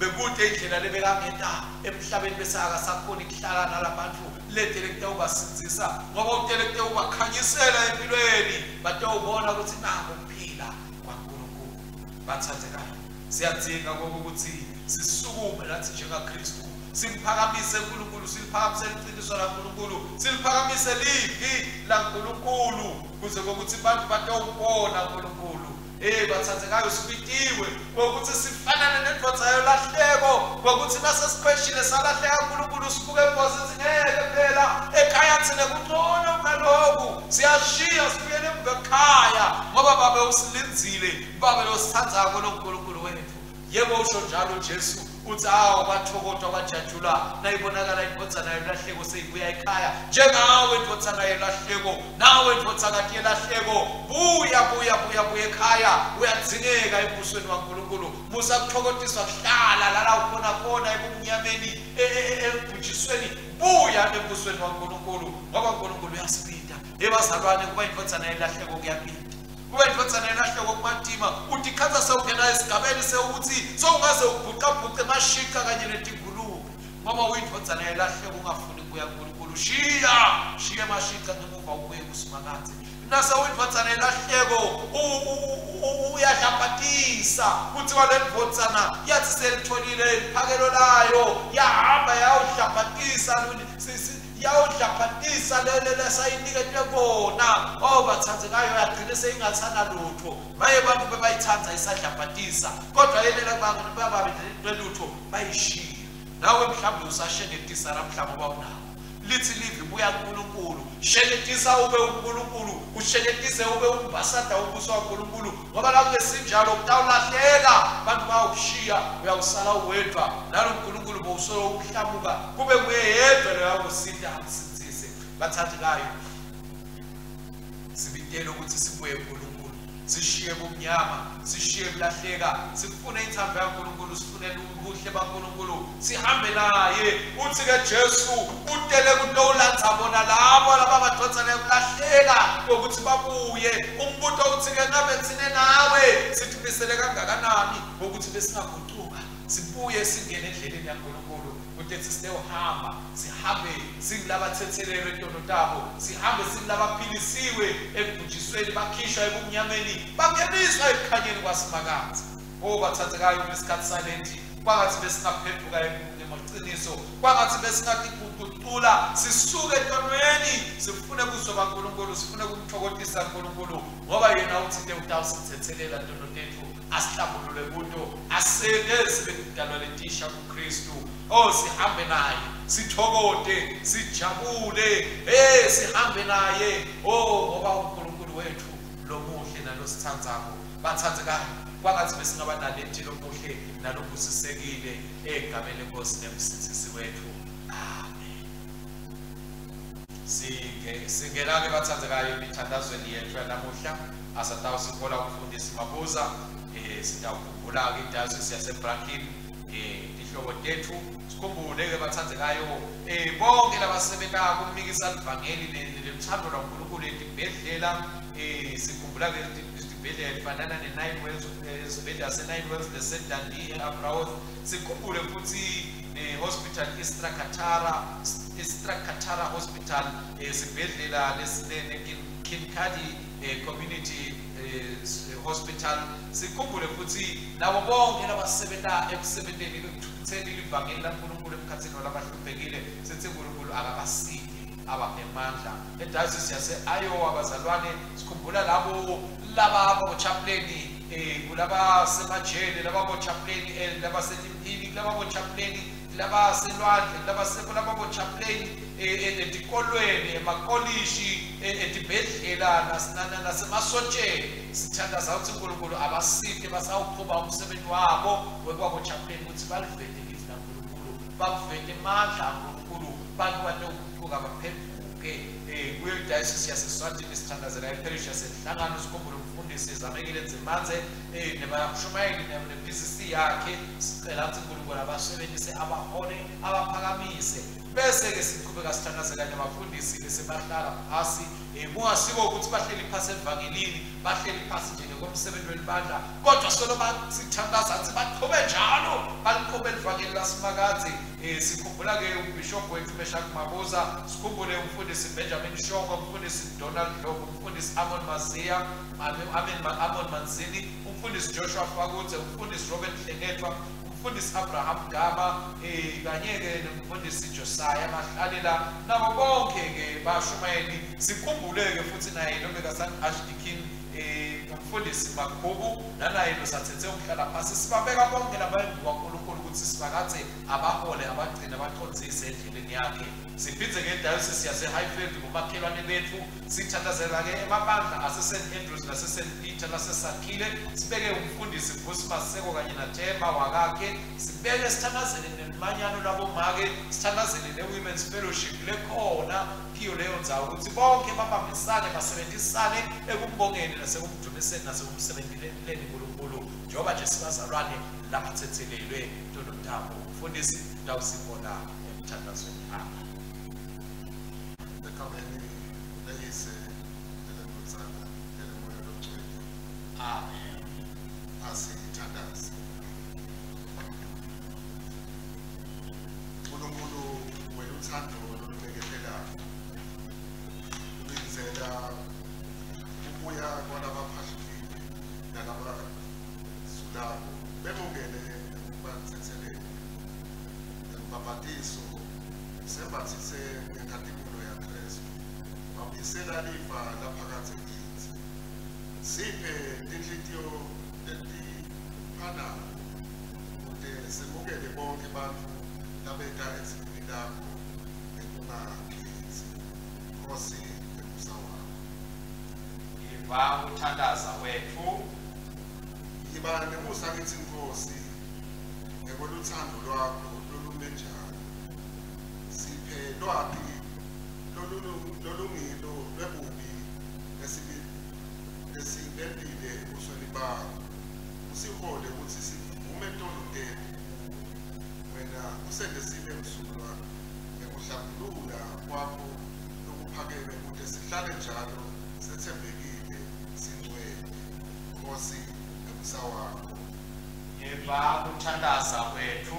bekude indlela lebekangena emhlabeni bese akasakhona ukuhlala nalabantu ledelekte ubasinzisa ngoba udelekte ubakhanyisela empilweni batawubona ukuthi nango ukuphila kwaNkulunkulu. Bathathekayo, siyadzinga ukuthi sisukume nathi njengaKristu simphakamise uNkulunkulu, siliphakamise iqiniso laNkulunkulu, siliphakamise livi laNkulunkulu kuze ukuthi abantu batawubona uNkulunkulu. Bathathekayo, sibitiwe ngokuthi sifanane nendvodza yolahleko ngokuthi nasesipheshile salahleka uNkulunkulu sibuke embozi ngeke phela ekhaya thina kungcono kunalokhu, siyashiya sibuyele ekhaya ngoba babe usilinzile, babe losithandzako loNkulunkulu wethu. Yebo usho njalo Jesu uthi awu bathokothwa bajajula nayibonakala indvodza nayo lahleko seyibuya ekhaya njengawe indvodza yelahleko, nawe indvodza kati yelahleko buya ekhaya, uyadzingeka embusweni waNkulunkulu. Musa kuthokotiswa kuhlala lala ukhona khona ebumnyameni ebhujisweni, buya embusweni waNkulunkulu ngoba uNkulunkulu uyasipinda. Bazalwane, kuba indvodza yelahleko kuyapinda, kuba indvodza yelahleko kumatima uthi khatha sewungena esigabeni sewukuthi sowungaze ubhuqabhuqe emashika kanye netigulubi ngoba uyindvodza yelahleko ungafuni kuya kuNkulunkulu. Shiya emashika ngemuva ubuye kusimakazi. Nase uyindvodza yelahleko uyadlaphatisa kuthi walendvodzana yathi selitholile iphakelo layo yahamba yawudlaphatisa yawudlaphatisa lele sayiniketwe bona. Bathathekayo, yagcine seyingathana lutho. Baye bantu bebayithanza isadlaphatisa kodwa yelela bantu bababe lutho bayishiya. Nawe mhlawumbe usashengetisa namhlanje ngoba unawo lithi livi buya kuNkulunkulu. Shengetisa ube uNkulunkulu, ushengetise ube umbasada ubuso waNkulunkulu ngoba la kusinjalo kutawulahleka, abantu bawushiya, uyawusala uwedwa nalo uNkulunkulu bowusolo ukuhlamuka kube kuye yedwa lo yakusitha amsithise. Bathathekayo, sibitele ukuthi sibuye kuNkulunkulu, sishiye ubumnyama, sishiye ukulahleka, sifune inthando yaNkulunkulu, sifune ubuhle baNkulunkulu, sihambe naye. Uthi ke Jesu utele kutolanza bona labo labadodza ukulahleka ukuthi babuye. Umbuto uthi ke ngabe thine nawe sithumisele kangakanani ukuthi besingaguquka sibuye singene endleleni yaNkulunkulu. Uthi sitewuhamba, sihambe singilabathethelelwe intono tabo, sihambe singilabaphilisiwe ekubhujisweni, bakhishwa ebumnyameni bangeniswa ekukhanyeni kwasimakazi. Bathathekayo, kunesikhathi salethi kwangathi besingaphenduka emaqiniso, kwangathi besingaqiguqula sisuke entonweni, sifune ubuso baNkulunkulu, sifune ukumthokozisa uNkulunkulu ngoba yena uthi into utawusithethelela ntono tethu, asihlambulule kuto, aseke sibe kudalwa letisha kuKristu. Sihambe naye, sithokote, sijabule, sihambe naye ngoba uNkulunkulu wethu lomuhle nalosithandzako. Bathathekayo, kwangathi besingaba nalenti lomuhle nalobusisekile egameni leNkosi nemsindisi wethu. Amen. Singena-ke bathathekayo emithandazweni yethu yanamuhla, asatawusikhola umfundisi Mabuza. Sitawukhumbula-ke idayosisi yaseBrakini, ihlobo tethu. Sikhumbule-ke bathathekayo bonke labasebenzako ukumnikisa ivangeli nethando laNkulunkulu ezibhedlela. Sikhumbula-ke isibhedlela lifanana ne-9 Wells, isibhedlela se-9 Wells le-St. Dundee eAbraworth. Sikhumbule futhi ne-hospital Istrakatara Hospital, isibhedlela leKinkadi Community Hospital. Sikhumbule futhi nabo bonke labasebenta emsebentini ekuthutheni ivangeli laNkulunkulu emkhathini walabahluphekile. Sithi uNkulunkulu akabasinde, abaphe amandla. Edayosisi yase-Iowa, bazalwane, sikhumbula laba abochaplain, kulaba semajele, laba abochaplain, laba setimpini, laba abochaplain, laba selwandle, laba abochaplain etikolweni, emakolishi, etibhedlela nasemasotsheni. Sithandaza ukuthi uNkulunkulu abasinde basawuqhuba umsebenzi wabo wekwabochaplain ukuthi balivete ilizwi laNkulunkulu, bakuvete amandla kaNkulunkulu, bantu batewuguquka baphenduke. Kuyidayosisi yaseSwatini sithandazela iparish yaseNhlangano. Sikhumbule umfundisi Zamekile Nzimanze nebashumayeli ne-PCC yakhe. Sicela ukuthi uNkulunkulu abasebenzise, abahole, abaphakamise. Bese-ke siqhubeka sithandazela nabafundisi besebahlala phasi kungasiko ukuthi bahleli phasi evangelini bahleli phasi nje ngokomsebenzi welibandla kodwa solo basithandaza ukuthi baqhube njalo baliqhube livangeli laseMakadzi. Sikhumbula ke uBishop wethu Meshak Mabuza, sikhumbule umfundisi Benjamin Shongo, umfundisi Donald Dlobo, umfundisi Amon Mazia, Amon Manzini, umfundisi Joshua Fakutse, umfundisi Robert Hlengethwa, umfundisi Abraham Dama, kanye ke nomfundisi Josiah Mahlalela, nabo bonke ke bashumayeli. Sikhumbule ke futhi naye noBekasan Archdeacon umfundisi Makubu nanaye losathethe umhlala phasi sibabeka bonke labantu kaNkulunkulu ukuthi sibakathe abahole abagcina abaqondzise endleleni yakhe. Siphindze ke eDiocese yaseHighfield ngomakhelwane bethu sithandazela ke emabandla aseSt Andrews naseSt Peter naseSakhile, sibeke umfundisi Vusi Maseko kanye naThemba wakakhe, sibeke sithandazele nemanyano labomake, sithandazele neWomen's Fellowship lekhona kiyo leyo ndzawo ukuthi bonke babambisane basebenzisane ekumbongeni nasekumdumiseni nasekumsebenzileni uNkulunkulu njengoba nje sibazalwane labathethelelwe Ntonomthambo. Umfundisi Dawusibona emthandazweni apha. Ekameni leyise lelemotsana lelemoya longcwele. Amen. Asithandaze. uNkulunkulu weluthando lolubekelayo ubizela ukuya kwalabaphashilile nalabazulako bemongele ukubathetheleni ngembhabhatiso sembathise ngenkathikulo yaKristu wabuyisela lifa laphakade kithi siphe inhliziyo letiphanayo ukuze simukele bonke abantu labeka ezimini lakho ekungakhethi Nkosi emusa wakho. Yiva ukuthandaza kwethu. Yiba nemusa kithi Nkosi ngekoluthando lwakho lolumenjalo. Siphe lwaphi lolungilo lwebubi esibendile ebusweni bakho. Usihole ukuthi sivume ntolotelo wena usendesibe msulwa ngekuhlambulula kwakho lokuphakeme ukuthi sihlale njalo sethembekile singcwele. Nkosi emusa wakho. Yiva ukuthandaza kwethu.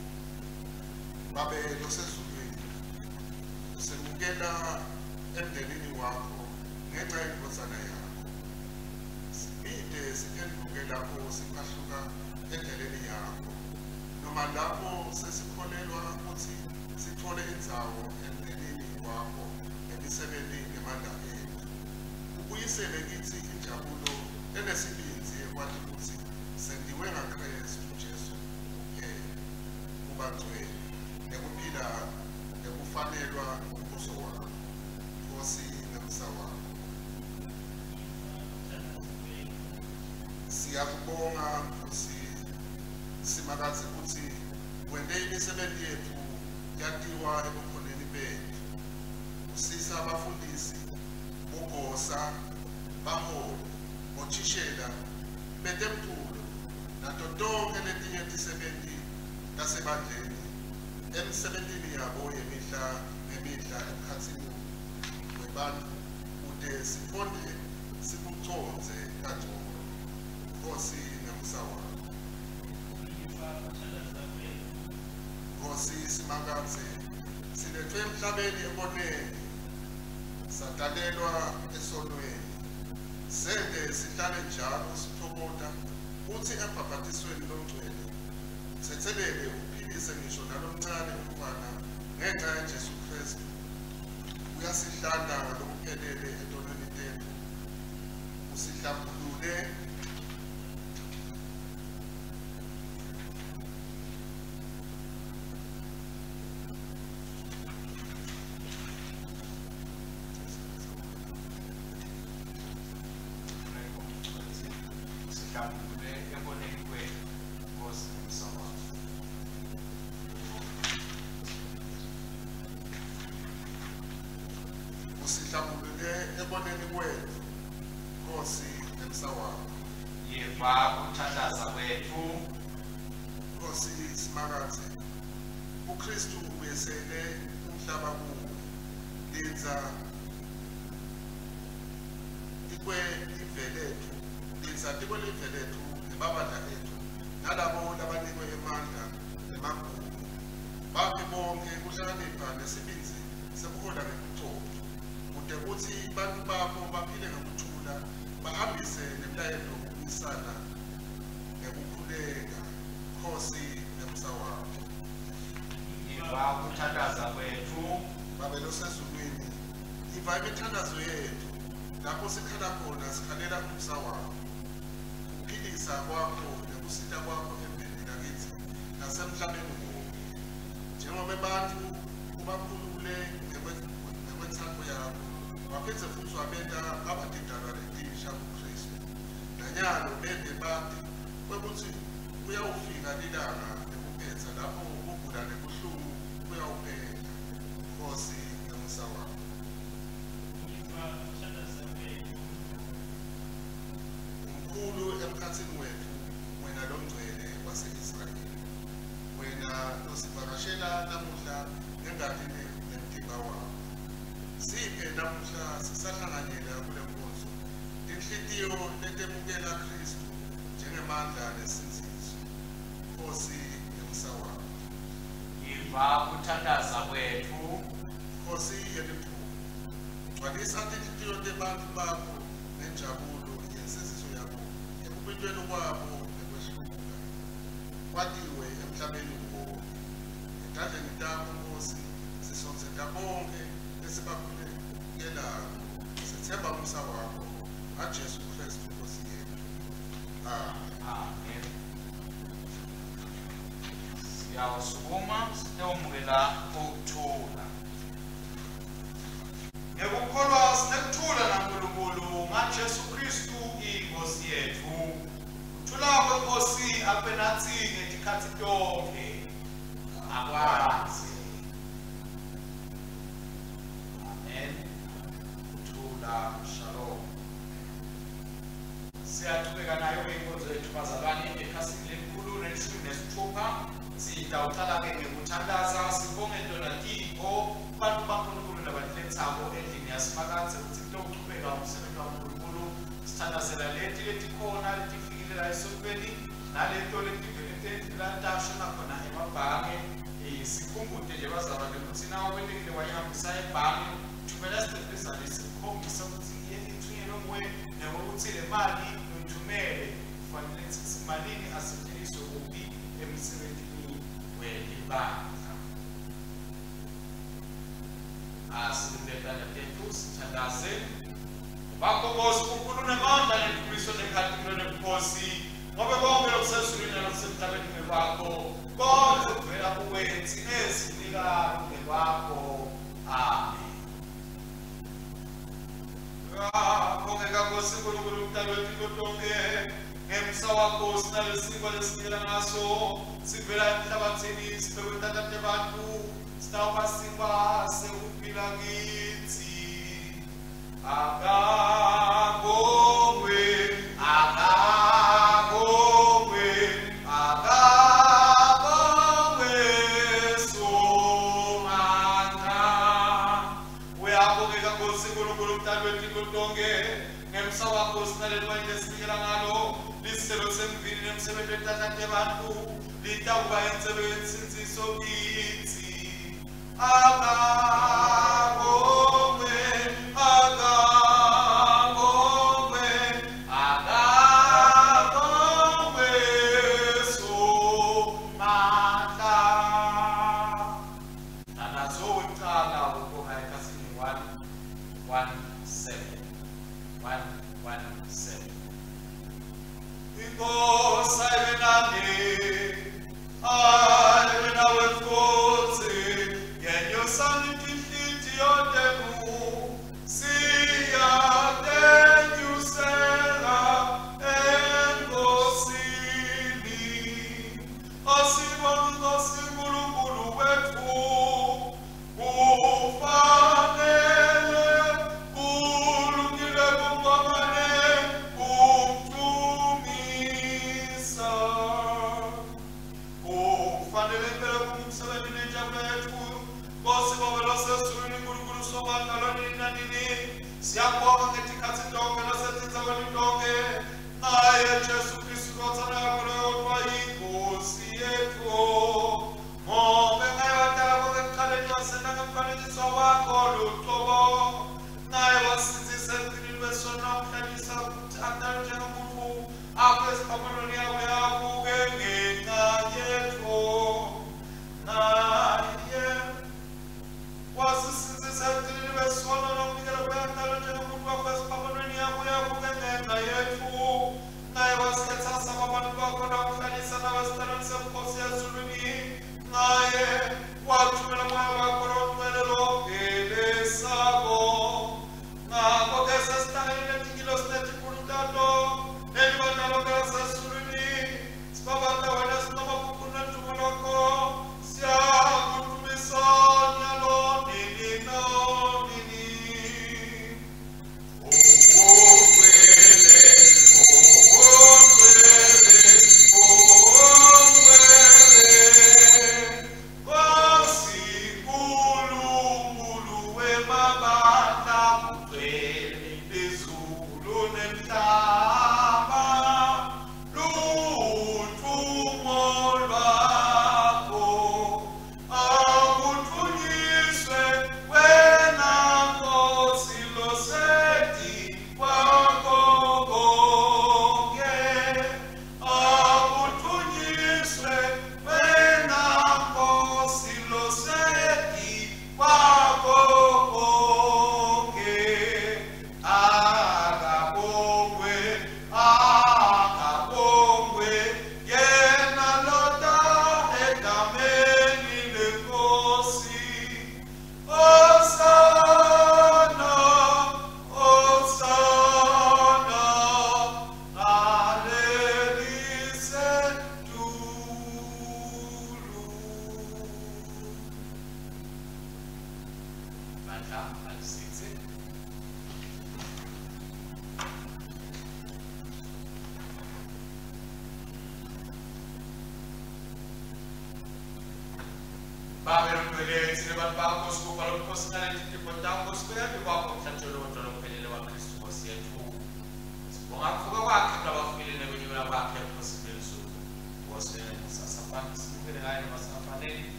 Babe losezulwini semukela emndenini wakho ngenxa yenkosana yakho. Sibide siphenduke lapho siphahluka endleleni yakho noma lapho sesikholelwa ukuthi sithole indzawo emndenini wakho emisebenzi ngemandla ethu. Ubuyisele kithi injabulo enesibinzi ekwathi ukuthi sendiwe ngaKristu Jesu kuphela ubangcwele nekuphila nekufanelwa umbuso wakho. Nkosi nemusa wakho. Siyakubonga Nkosi simakadze ukuthi wende imisebenzi yethu yatiwa ebukhoneni bethu. Usisa abafundisi bogosa baholi bothishela betemculo nato tonke letinye tisebenzi tasebandleni emsebenzini yabo yemihla ngemihla emkhatsini webantfu kude sifonde sikuconze kangcono. Nkosi nemusa wakho. Nkosi simakadze silethwe emhlabeni eboneni sadalelwa esonweni sende sihlale njalo sithokota uthi embhabhatisweni longcwele uthethelele uphilise ngisho nalomncane umntwana ngenxa kaJesu Kristu. Uyasihlanda lokuphelele entolweni tethu usihlambulule eboneni kwethu. Nkosi nemusa wakho. usihlambulule eboneni kwethu. Nkosi nemusa wakho. Yiva ukuthandaza kwethu. Nkosi simakadze uKristu ubuyisele umhlaba kuwo lenza kwelive lethu, lizatiko live lethu nebabadla lethu, nalabo labanikwe emandla nemagugu. Bakhe bonke kuhlakanipha nesibinzi sekuhola ngebuchopho, kude kuthi bantu bakho baphile ngokuthula, bahambise nemlayelo yokumisana nekukhuleka. Khosi nemusa wakho. Yiva ukuthandaza kwethu. Babe losezulwini, yiva imithandazo yethu, lapho sikhala khona sikhalela umusa wakho, ukuphilisa kwakho nekusita kwakho empilweni yakithi nasemhlabeni wonke. Njengoba abantu ubakhulule ngekwenthando yakho, waphindze futhi wabenta abadidalwa letisha kuKristu, nanyalo bende bathi kwekuthi kuyawufika lilanga nekuphetha lapho ukugula nebuhlungu kuyawuphela. Khosi nemusa wakho. Umkhulu emkhathini wethu, wena lomngcwele wase-Israyeli, wena losivakashela namuhla ngengalini nemtimba wakho. Siphe namuhla sisahlanganyela kule nkonzo inhlitiyo letemukela Kristu njengemandla nesinziso. Khosi nemusa wakho. Yiva ukuthandaza kwethu. Khosi yeliphuzu, gcwalisa tinhlitiyo tebantu bakho nenjabulo yensinziso yakho ekubintweni kwabo nekwehluka. Kwatiwe emhlabeni wonke. Ezandleni takho Nkosi sisonzela bonke esibakhulekelayo. Sithemba umusa wakho, aJesu Kristu Nkosi yethu. Amen. Siyawusukuma siyomukela ukuthula. Ngekukholwa sinekuthula naNkulunkulu ngaJesu Kristu iNkosi yethu. Ukuthula kweNkosi abe nathi ngezikhathi zonke. Akwazi. Amen. Ukuthula, shalom. Siyaqhubeka nayo inkonzo yethu bazalwane ekhasini lekhulu nelishumi nesithupha. Siyawuqala-ke ngekuthandaza sibonge Donatipho bantu baNkulunkulu nabalethabo endlini yasiphakathi ukuthi kuyoqhubeka umsebenzi kaNkulunkulu. Sithandazela leti khona letifikile la esontweni naleto letivelantasho nakhona emabhange. Sikhumbude nje bazalwane ukuthi nawe welekile wayihambisa ebhange thumela isiqephisana esikhombisa ukuthi ithunyelwe nguwe nokuthi le mali uyithumele kufanele ukuthi malini asetshenziswe kuphi emsebenzini welibandla. Asilibetana tethu sithandaze bakho Nkosi uNkulunkulu namandla neqiniso nekhathilo nebukhosi ngoba konke okusezulwini nasemhlabeni ngebakho konke kuvela kuwethu ezinika ngekwakho. Amen. Ngakho-ke Nkosi uNkulunkulu umdali wethu lonke ngemsa wakho sinalesiko lesinikela ngaso sivela emhlabathini sibekwe entatane bantu sitawubasikwa sekuphila kithi. Akabongwe, akabongwe, akabongwe somandla. Uyabongeka Nkosi uNkulunkulu umdali wethu lonke ngemsa wakho sinalelwa lesinikela ngalo liselo semvini nemsebenzi entatane bantu litawuba insinziso kithi. Akabongwe, akabongwe, akabongwe somandla. Thandazo uqala ukubonga ekhasini 117. Inkosi ayibenani, ayibenawe futhi, yenyusani tinhliti yotemu, siyatenyusela enkosini. Asibonga Nkosi uNkulunkulu wethu, kufanele kulungile kukwamane kumtumisa.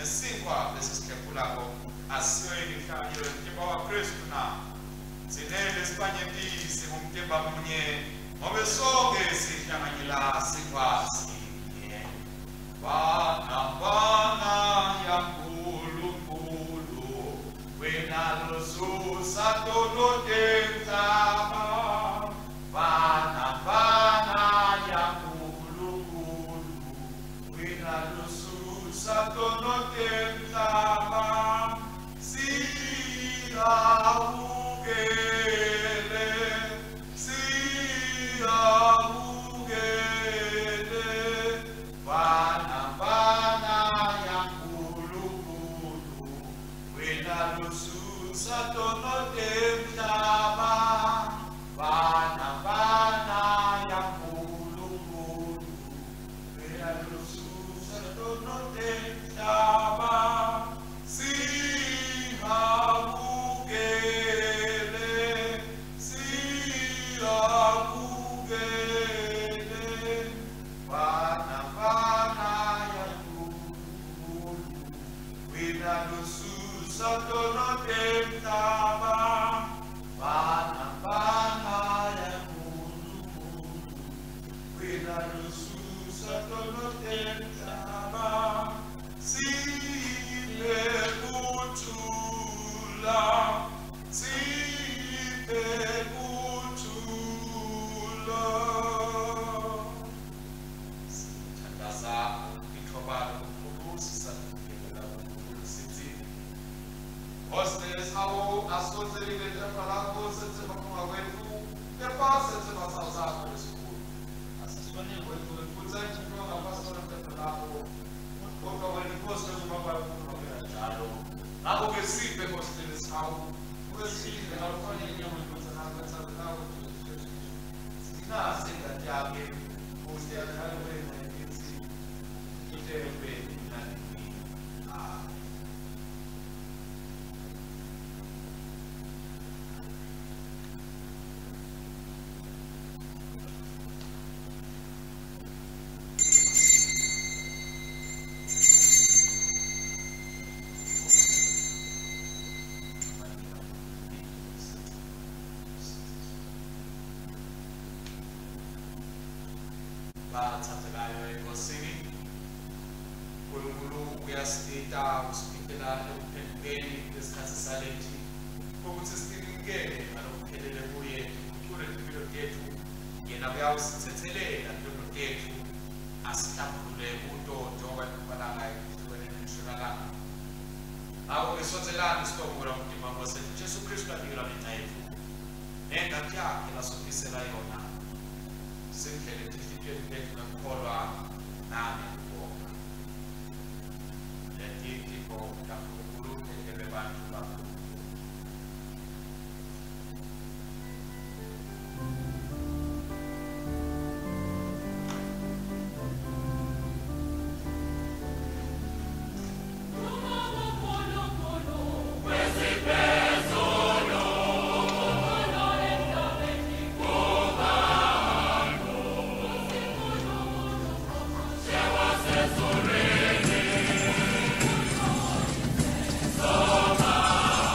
nesinkwa lesisikhepulako asiweni mhlawumbe umtimba waKristu na sinele sibanyentisi ngumtimba munye ngobe sonke sihlanganyela sikwasinye bana ya Nkulunkulu wena losusa tolotenzaba bana ya Nkulunkulu wena losusa tolotenzaba bathathekayo enkosini uNkulunkulu uyasita usiphilela ekuphendukeni lesikhathi salethi ukuthi sinikele ngalokuphelele kuye uthule impilo yethu yena uyawusithethelela impilo yethu asihlambulule kuto njengoba kubalanga ehlukene nemshonalanga ngakho ngisonzelana isibongo umtimba wasethu Jesu Kristu anikela mina yethu nengakho yakhe lasofisela yona sindlele tihlitweni lethu ngakholwa nami ukubonga letitiko kaNkulunkulu engebe bantu bakho Sorry.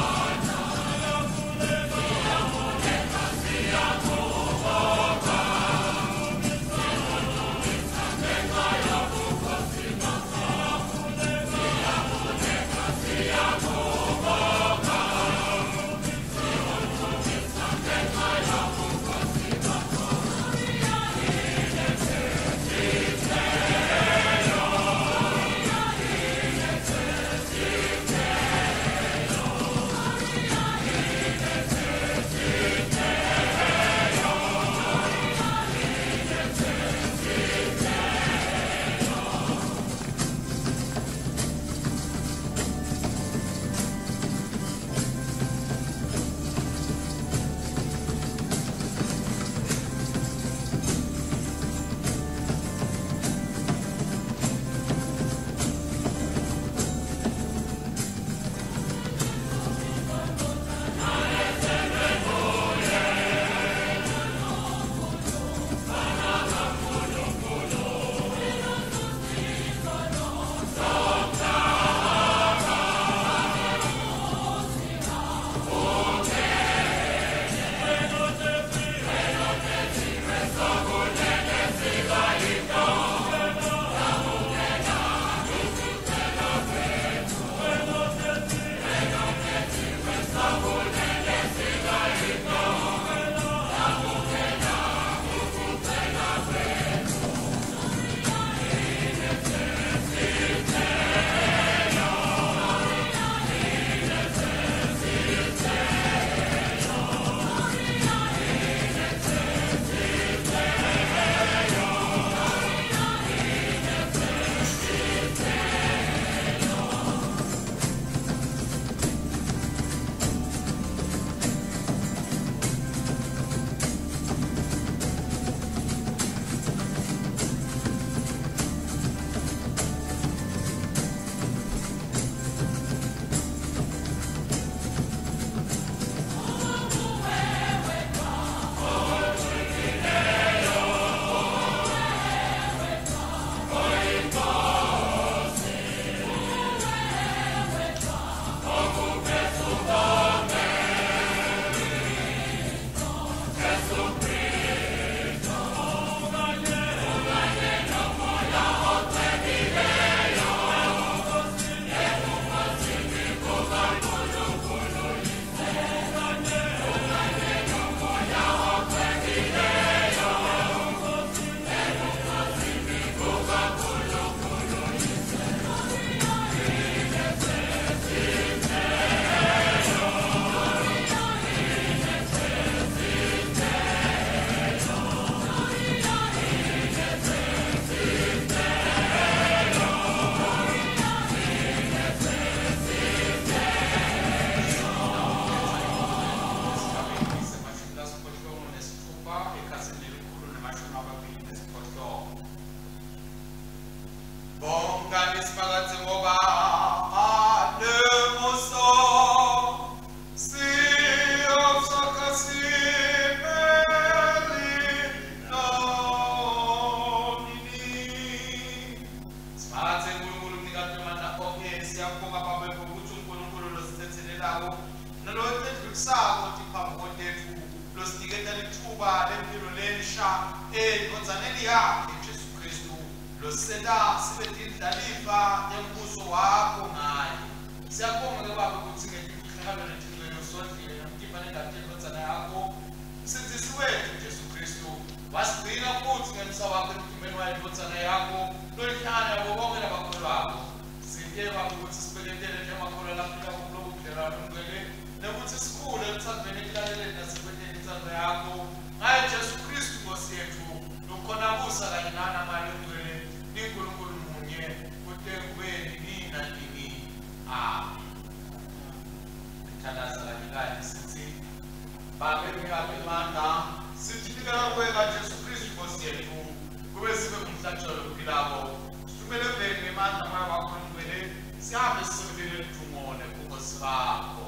siyabonga babethu ukuthi uNkulunkulu losithethelelayo nalothethulisako tiphambo tethu losiniketa lithuba lempilo lensha enkonzaneni yakhe Jesu Kristu losenda sibe tindlalifa yembuso wakho ngaye. Siyabonga ke baba ukuthi ngehlakalo lethini losondile nomtimba nengatini konzana yakho msindisi wethu Jesu Kristu wasigcina futhi ngemsa wakho emtimbeni wayo konzana yakho lolihlala bonke labakhulu bakho. Siye baba ukuthi sibeketele njengamakhola laphila kuloku budlelwano nomngcwele nokuthi sikhule emthandweni ekulaleleni nasekwenteni intsandvo yakho ngaye Jesu Kristu Nkosi yethu lukhona kusa kanye nana mali yomngcwele niNkulunkulu munye kude kubeni nina nini. Amen. Mthandaza kanye kanye sithi Baba emnyaka emandla sithi nikela kuweka Jesu Kristu Nkosi yethu kube sibe kumhlatshelo lophilako sithumele mbeki ngemandla moya wakho nomngcwele sihambe sisebelele luthumone kuNkosi bakho.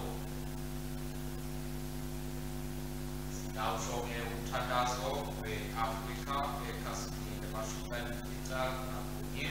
Singawusho-ke umthandazo we-Afrika ekhasini bashukani icala nakunye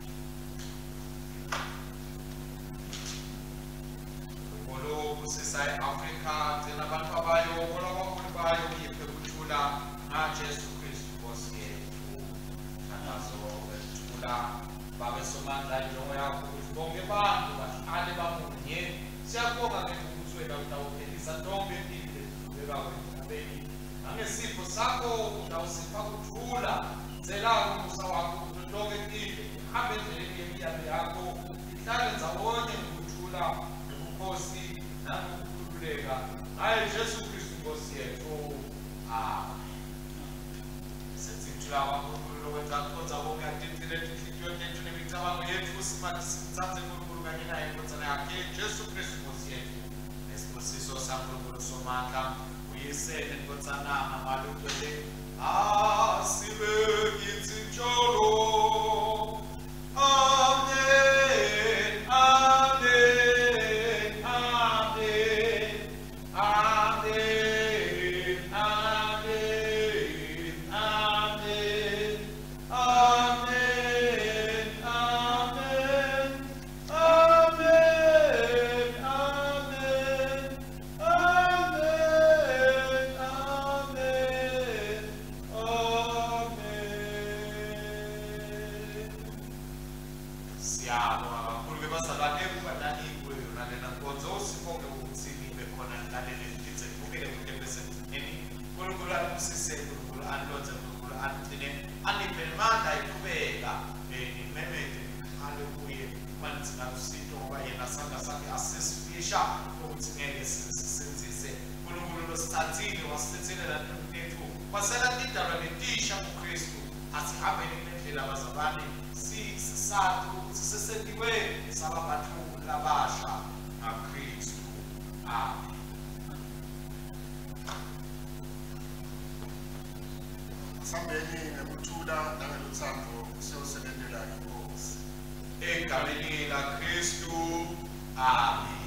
ukolo kusisa e-Afrika gcina abantu abayo ukolo kwakhulu bayo kuyiphe kuthula ngaJesu Kristu Nkosi yethu. Umthandazo wekuthula babe somandla injongo yakho ukuthi bonke abantu bahlale bamunye. Siyabonga ngekuthi wena utawuphelisa tonke impilo ezibekako emhlabeni nangesipho sakho utawusipha kuthula zelako umusa wakho ukuthi tonke impilo ihambe endleleni yemiyalo yakho ihlale ndzawonye ngokuthula nobukhosi nangokukhululeka ngaye Jesu Kristu Nkosi yethu. Amen. Senzithula kwaNkulunkulu lokwenza kukhonza bonke adimfile tinhliziyo tethu nemicabango yethu simthathe uNkulunkulu kanye naye inkonzana yakhe Jesu Kristu Nkosi yethu nesibusiso saNkulunkulu somandla uyisele inkonzana namali ugcwele asibe kithi njalo. Amen. Amen. Amen. Amen. Amen. Amen. Amen. Amen. Amen. Amen. Siyabonga kakhulu ke bazalwane kubadlali kuyo nalena nkonzo sibonge ukuthi nibe khona ngaleli lithe kubukele kude bese nini uNkulunkulu akusise uNkulunkulu anilonze uNkulunkulu anigcine aniphe amandla iqhubeka nimemede hale kuye manje ngakusito ngoba yena sanga sakhe asisifisha ukuthi ngeke sisenzise uNkulunkulu losithathile wasithethelela nethu wasela indaba netisha kuKristu asihambeni ngendlela abazalwane sisathu sisesediwe sababantu labasha ngaKristu. Amen. Asambeni ngekuthula nangeluthando siyosebenzela inkosi Egameni laKristu. Amen.